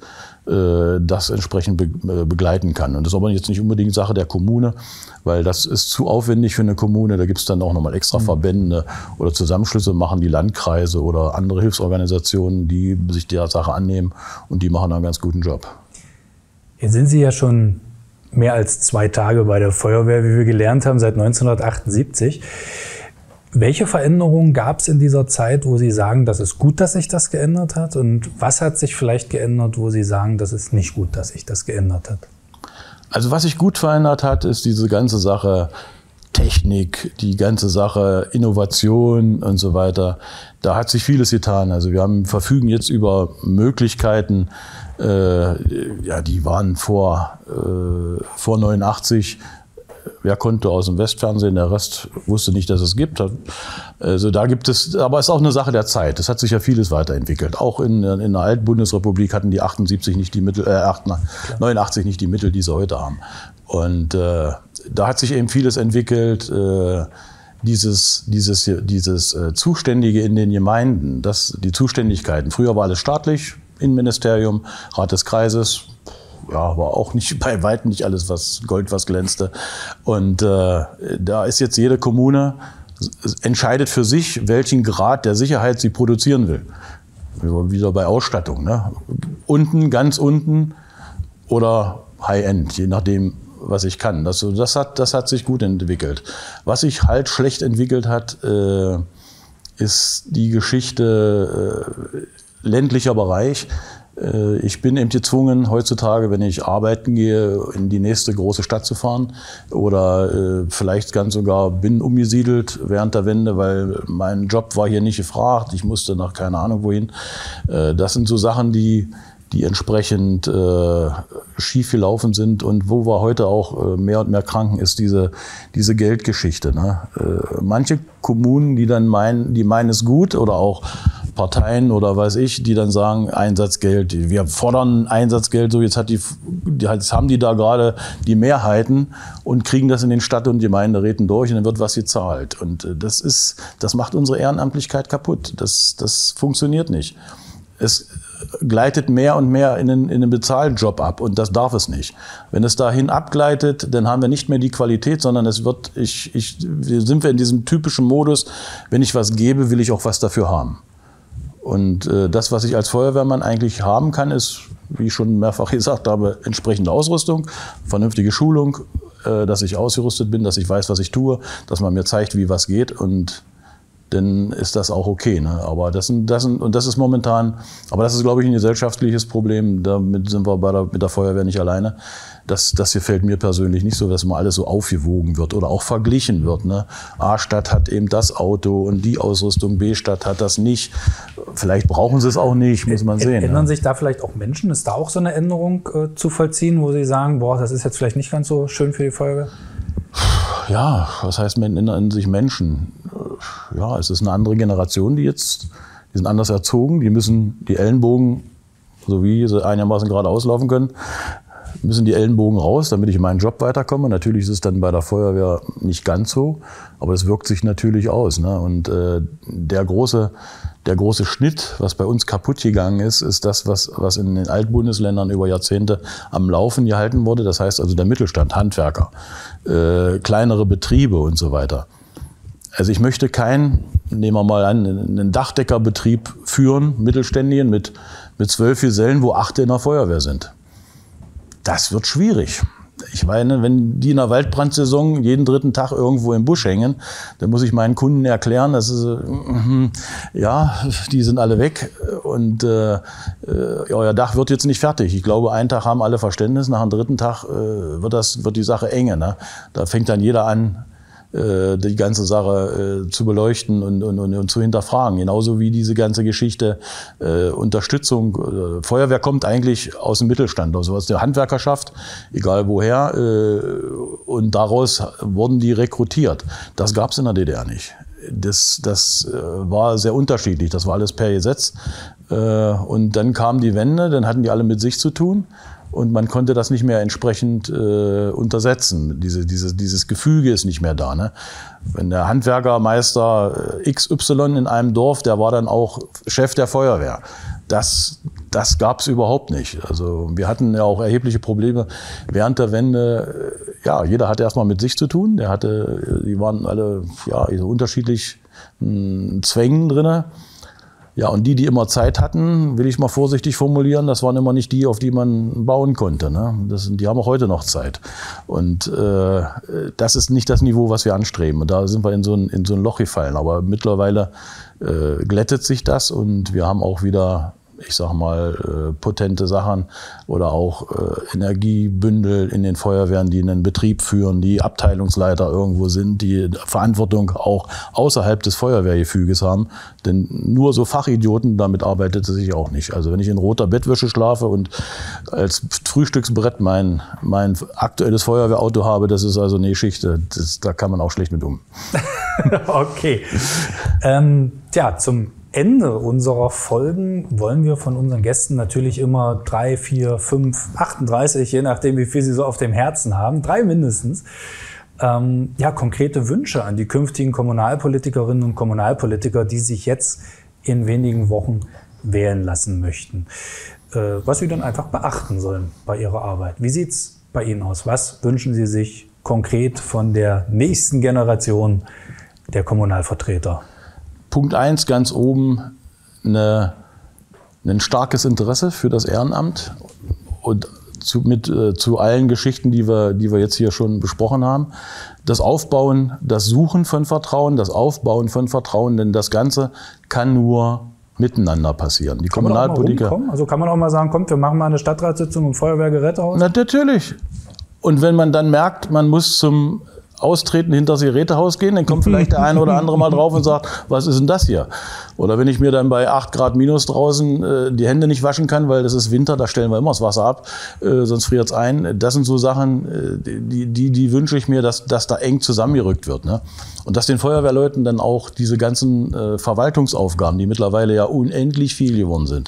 Speaker 1: begleiten kann. Und das ist aber jetzt nicht unbedingt Sache der Kommune, weil das ist zu aufwendig für eine Kommune. Da gibt es dann auch nochmal extra Verbände oder Zusammenschlüsse, machen die Landkreise oder andere Hilfsorganisationen, die sich der Sache annehmen und die machen einen ganz guten Job.
Speaker 3: Jetzt sind Sie ja schon mehr als 2 Tage bei der Feuerwehr, wie wir gelernt haben, seit 1978. Welche Veränderungen gab es in dieser Zeit, wo Sie sagen, das ist gut, dass sich das geändert hat? Und was hat sich vielleicht geändert, wo Sie sagen, das ist nicht gut, dass sich das geändert hat?
Speaker 1: Also was sich gut verändert hat, ist diese ganze Sache Technik, die ganze Sache Innovation und so weiter. Da hat sich vieles getan. Also wir verfügen jetzt über Möglichkeiten, die waren vor 89. Wer konnte aus dem Westfernsehen, der Rest wusste nicht, dass es gibt. Also da gibt es, aber es ist auch eine Sache der Zeit. Es hat sich ja vieles weiterentwickelt. Auch in der alten Bundesrepublik hatten die 89 nicht die Mittel, die sie heute haben. Und da hat sich eben vieles entwickelt. Dieses Zuständige in den Gemeinden, die Zuständigkeiten. Früher war alles staatlich, Innenministerium, Rat des Kreises. Ja, war auch nicht bei weitem nicht alles was Gold, was glänzte. Und da ist jetzt jede Kommune entscheidet für sich, welchen Grad der Sicherheit sie produzieren will. Wieder bei Ausstattung. Ne? Unten, ganz unten oder High-End, je nachdem, was ich kann. Das hat sich gut entwickelt. Was sich halt schlecht entwickelt hat, ist die Geschichte ländlicher Bereich. Ich bin eben gezwungen, heutzutage, wenn ich arbeiten gehe, in die nächste große Stadt zu fahren oder vielleicht ganz sogar bin umgesiedelt während der Wende, weil mein Job war hier nicht gefragt. Ich musste nach keine Ahnung wohin. Das sind so Sachen, die die entsprechend schief gelaufen sind und wo wir heute auch mehr und mehr kranken, ist diese Geldgeschichte. Ne? Manche Kommunen, die meinen es gut, oder auch Parteien oder weiß ich, die dann sagen, Einsatzgeld, wir fordern Einsatzgeld, so jetzt haben die da gerade die Mehrheiten und kriegen das in den Stadt- und Gemeinderäten durch und dann wird was gezahlt. Und das macht unsere Ehrenamtlichkeit kaputt. Das funktioniert nicht. Es gleitet mehr und mehr in einen Bezahljob ab und das darf es nicht. Wenn es dahin abgleitet, dann haben wir nicht mehr die Qualität, sondern sind wir in diesem typischen Modus, wenn ich was gebe, will ich auch was dafür haben. Und das, was ich als Feuerwehrmann eigentlich haben kann, ist, wie ich schon mehrfach gesagt habe, entsprechende Ausrüstung, vernünftige Schulung, dass ich ausgerüstet bin, dass ich weiß, was ich tue, dass man mir zeigt, wie was geht, und dann ist das auch okay. Ne? Aber das ist momentan, aber das ist, glaube ich, ein gesellschaftliches Problem. Damit sind wir mit der Feuerwehr nicht alleine. Das gefällt mir persönlich nicht so, dass immer alles so aufgewogen wird oder auch verglichen wird. Ne? A-Stadt hat eben das Auto und die Ausrüstung, B-Stadt hat das nicht. Vielleicht brauchen sie es auch nicht, muss man sehen.
Speaker 3: Ändern sich da vielleicht auch Menschen? Ist da auch so eine Änderung zu vollziehen, wo Sie sagen, boah, das ist jetzt vielleicht nicht ganz so schön für die Feuerwehr?
Speaker 1: Ja, was heißt, ändern sich Menschen? Ja, es ist eine andere Generation, die sind anders erzogen, die müssen die Ellenbogen, so wie sie einigermaßen gerade auslaufen können, müssen die Ellenbogen raus, damit ich in meinen Job weiterkomme. Natürlich ist es dann bei der Feuerwehr nicht ganz so, aber es wirkt sich natürlich aus. Ne? Und der große Schnitt, was bei uns kaputt gegangen ist das, was in den Altbundesländern über Jahrzehnte am Laufen gehalten wurde. Das heißt also der Mittelstand, Handwerker, kleinere Betriebe und so weiter. Also ich möchte nehmen wir mal an, einen Dachdeckerbetrieb führen, mittelständigen, mit 12 Gesellen, wo 8 in der Feuerwehr sind. Das wird schwierig. Ich meine, wenn die in der Waldbrandsaison jeden 3. Tag irgendwo im Busch hängen, dann muss ich meinen Kunden erklären, die sind alle weg und euer Dach wird jetzt nicht fertig. Ich glaube, einen Tag haben alle Verständnis, nach dem 3. Tag wird die Sache enge. Ne? Da fängt dann jeder an, die ganze Sache zu beleuchten und zu hinterfragen. Genauso wie diese ganze Geschichte Unterstützung. Feuerwehr kommt eigentlich aus dem Mittelstand, also aus der Handwerkerschaft, egal woher. Und daraus wurden die rekrutiert. Das gab es in der DDR nicht. Das war sehr unterschiedlich. Das war alles per Gesetz. Und dann kam die Wende, dann hatten die alle mit sich zu tun. Und man konnte das nicht mehr entsprechend untersetzen. Dieses Gefüge ist nicht mehr da. Ne? Wenn der Handwerkermeister XY in einem Dorf, der war dann auch Chef der Feuerwehr. Das gab es überhaupt nicht. Also wir hatten ja auch erhebliche Probleme während der Wende. Ja, jeder hatte erstmal mit sich zu tun. Die waren alle so unterschiedlich Zwängen drinne. Ja, und die immer Zeit hatten, will ich mal vorsichtig formulieren, das waren immer nicht die, auf die man bauen konnte. Ne? Die haben auch heute noch Zeit. Und das ist nicht das Niveau, was wir anstreben. Und da sind wir in so ein Loch gefallen. Aber mittlerweile glättet sich das und wir haben auch wieder, ich sag mal, potente Sachen oder auch Energiebündel in den Feuerwehren, die einen Betrieb führen, die Abteilungsleiter irgendwo sind, die Verantwortung auch außerhalb des Feuerwehrgefüges haben. Denn nur so Fachidioten, damit arbeitet es sich auch nicht. Also wenn ich in roter Bettwäsche schlafe und als Frühstücksbrett mein aktuelles Feuerwehrauto habe, das ist also eine Geschichte, da kann man auch schlecht mit um.
Speaker 3: Okay. Zum Ende unserer Folgen wollen wir von unseren Gästen natürlich immer 3, 4, 5, 38, je nachdem, wie viel sie so auf dem Herzen haben, 3 mindestens, konkrete Wünsche an die künftigen Kommunalpolitikerinnen und Kommunalpolitiker, die sich jetzt in wenigen Wochen wählen lassen möchten. Was sie dann einfach beachten sollen bei ihrer Arbeit. Wie sieht's bei Ihnen aus? Was wünschen Sie sich konkret von der nächsten Generation der Kommunalvertreter?
Speaker 1: Punkt 1 ganz oben, ein starkes Interesse für das Ehrenamt und zu allen Geschichten, die wir jetzt hier schon besprochen haben. Das Aufbauen, das Suchen von Vertrauen, das Aufbauen von Vertrauen, denn das Ganze kann nur miteinander passieren. Die Kommunalpolitiker.
Speaker 3: Also kann man auch mal sagen, kommt, wir machen mal eine Stadtratssitzung im Feuerwehrgerätehaus?
Speaker 1: Natürlich. Und wenn man dann merkt, man muss zum austreten, hinter das Gerätehaus gehen, dann kommt vielleicht der eine oder andere mal drauf und sagt, was ist denn das hier? Oder wenn ich mir dann bei 8 Grad minus draußen die Hände nicht waschen kann, weil das ist Winter, da stellen wir immer das Wasser ab, sonst friert es ein. Das sind so Sachen, die wünsche ich mir, dass da eng zusammengerückt wird. Ne? Und dass den Feuerwehrleuten dann auch diese ganzen Verwaltungsaufgaben, die mittlerweile ja unendlich viel geworden sind,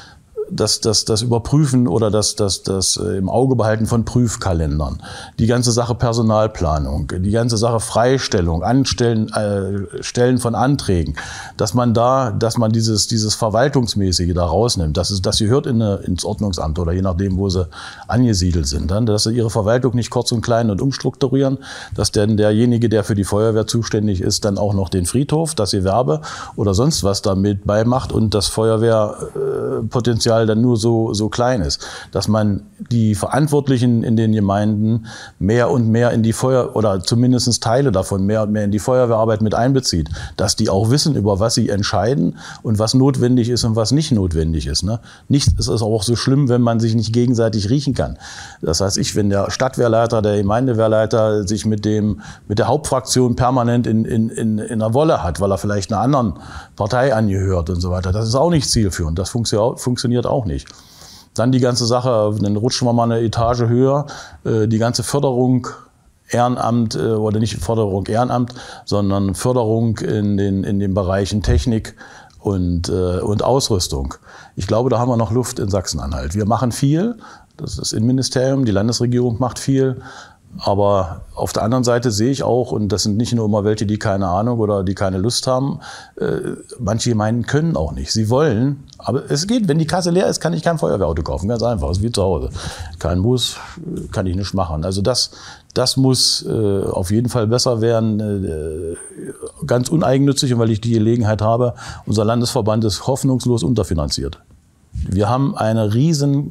Speaker 1: das Überprüfen oder das im Auge behalten von Prüfkalendern, die ganze Sache Personalplanung, die ganze Sache Freistellung, Stellen von Anträgen, dass man dieses Verwaltungsmäßige da rausnimmt, das gehört ins Ordnungsamt oder je nachdem, wo sie angesiedelt sind, dann, dass sie ihre Verwaltung nicht kurz und klein und umstrukturieren, dass denn derjenige, der für die Feuerwehr zuständig ist, dann auch noch den Friedhof, das Gewerbe oder sonst was damit beimacht und das Feuerwehrpotenzial dann nur so klein ist, dass man die Verantwortlichen in den Gemeinden mehr und mehr in die oder zumindest Teile davon mehr und mehr in die Feuerwehrarbeit mit einbezieht, dass die auch wissen, über was sie entscheiden und was notwendig ist und was nicht notwendig ist. Ne? Nichts ist auch so schlimm, wenn man sich nicht gegenseitig riechen kann. Das heißt, wenn der Stadtwehrleiter, der Gemeindewehrleiter sich mit der Hauptfraktion permanent in einer Wolle hat, weil er vielleicht einer anderen Partei angehört und so weiter, das ist auch nicht zielführend. Das funktioniert auch nicht. Dann die ganze Sache, dann rutschen wir mal eine Etage höher, die ganze Förderung Ehrenamt oder nicht Förderung Ehrenamt, sondern Förderung in den Bereichen Technik und Ausrüstung. Ich glaube, da haben wir noch Luft in Sachsen-Anhalt. Wir machen viel, das ist das Innenministerium, die Landesregierung macht viel. Aber auf der anderen Seite sehe ich auch, und das sind nicht nur immer welche, die keine Ahnung oder die keine Lust haben, manche Gemeinden können auch nicht. Sie wollen, aber es geht, wenn die Kasse leer ist, kann ich kein Feuerwehrauto kaufen, ganz einfach, ist wie zu Hause. Kein Bus, kann ich nicht machen. Also das muss auf jeden Fall besser werden, ganz uneigennützig, und weil ich die Gelegenheit habe, unser Landesverband ist hoffnungslos unterfinanziert. Wir haben eine riesen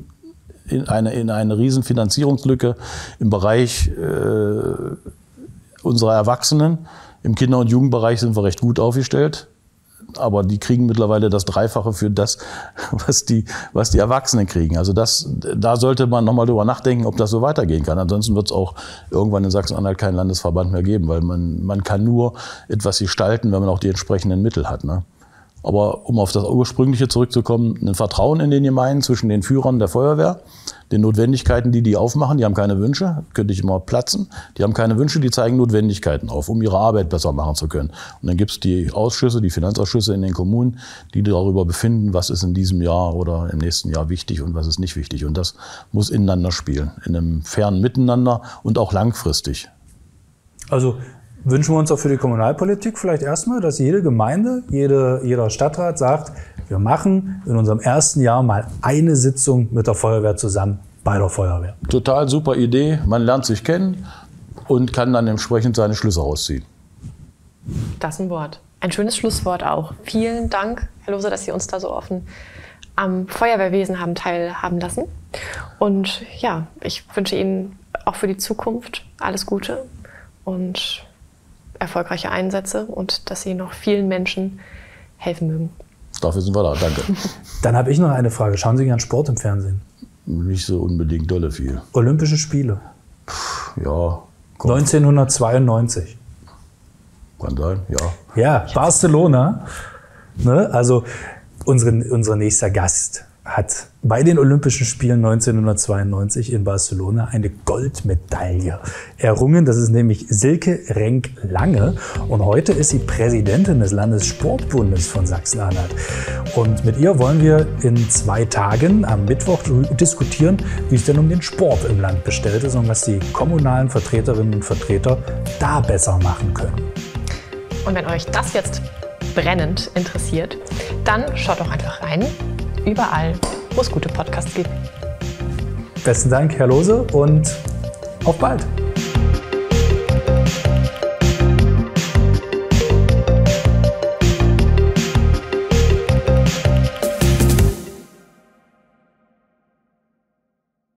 Speaker 1: Finanzierungslücke im Bereich unserer Erwachsenen. Im Kinder- und Jugendbereich sind wir recht gut aufgestellt, aber die kriegen mittlerweile das Dreifache für das, was die Erwachsenen kriegen. Also da sollte man nochmal drüber nachdenken, ob das so weitergehen kann. Ansonsten wird es auch irgendwann in Sachsen-Anhalt keinen Landesverband mehr geben, weil man kann nur etwas gestalten, wenn man auch die entsprechenden Mittel hat, ne? Aber um auf das Ursprüngliche zurückzukommen, ein Vertrauen in den Gemeinden zwischen den Führern der Feuerwehr, den Notwendigkeiten, die aufmachen, die haben keine Wünsche, könnte ich immer platzen, die haben keine Wünsche, die zeigen Notwendigkeiten auf, um ihre Arbeit besser machen zu können. Und dann gibt es die Ausschüsse, die Finanzausschüsse in den Kommunen, die darüber befinden, was ist in diesem Jahr oder im nächsten Jahr wichtig und was ist nicht wichtig. Und das muss ineinander spielen, in einem fairen Miteinander und auch langfristig.
Speaker 3: Also wünschen wir uns auch für die Kommunalpolitik vielleicht erstmal, dass jede Gemeinde, jeder Stadtrat sagt, wir machen in unserem ersten Jahr mal eine Sitzung mit der Feuerwehr zusammen bei der Feuerwehr.
Speaker 1: Total super Idee. Man lernt sich kennen und kann dann entsprechend seine Schlüsse rausziehen.
Speaker 2: Das ist ein Wort. Ein schönes Schlusswort auch. Vielen Dank, Herr Lose, dass Sie uns da so offen am Feuerwehrwesen haben teilhaben lassen. Und ja, ich wünsche Ihnen auch für die Zukunft alles Gute und erfolgreiche Einsätze und dass Sie noch vielen Menschen helfen mögen.
Speaker 1: Dafür sind wir da, danke.
Speaker 3: Dann habe ich noch eine Frage. Schauen Sie gern Sport im Fernsehen?
Speaker 1: Nicht so unbedingt dolle viel.
Speaker 3: Olympische Spiele?
Speaker 1: Ja.
Speaker 3: 1992.
Speaker 1: Kann sein, ja.
Speaker 3: Ja, Barcelona. Ne? Also unser nächster Gast hat bei den Olympischen Spielen 1992 in Barcelona eine Goldmedaille errungen. Das ist nämlich Silke Renk-Lange. Und heute ist sie Präsidentin des Landessportbundes von Sachsen-Anhalt. Und mit ihr wollen wir in 2 Tagen am Mittwoch diskutieren, wie es denn um den Sport im Land bestellt ist und was die kommunalen Vertreterinnen und Vertreter da besser machen können.
Speaker 2: Und wenn euch das jetzt brennend interessiert, dann schaut doch einfach rein. Überall, wo es gute Podcasts gibt.
Speaker 3: Besten Dank, Herr Lose, und auf bald.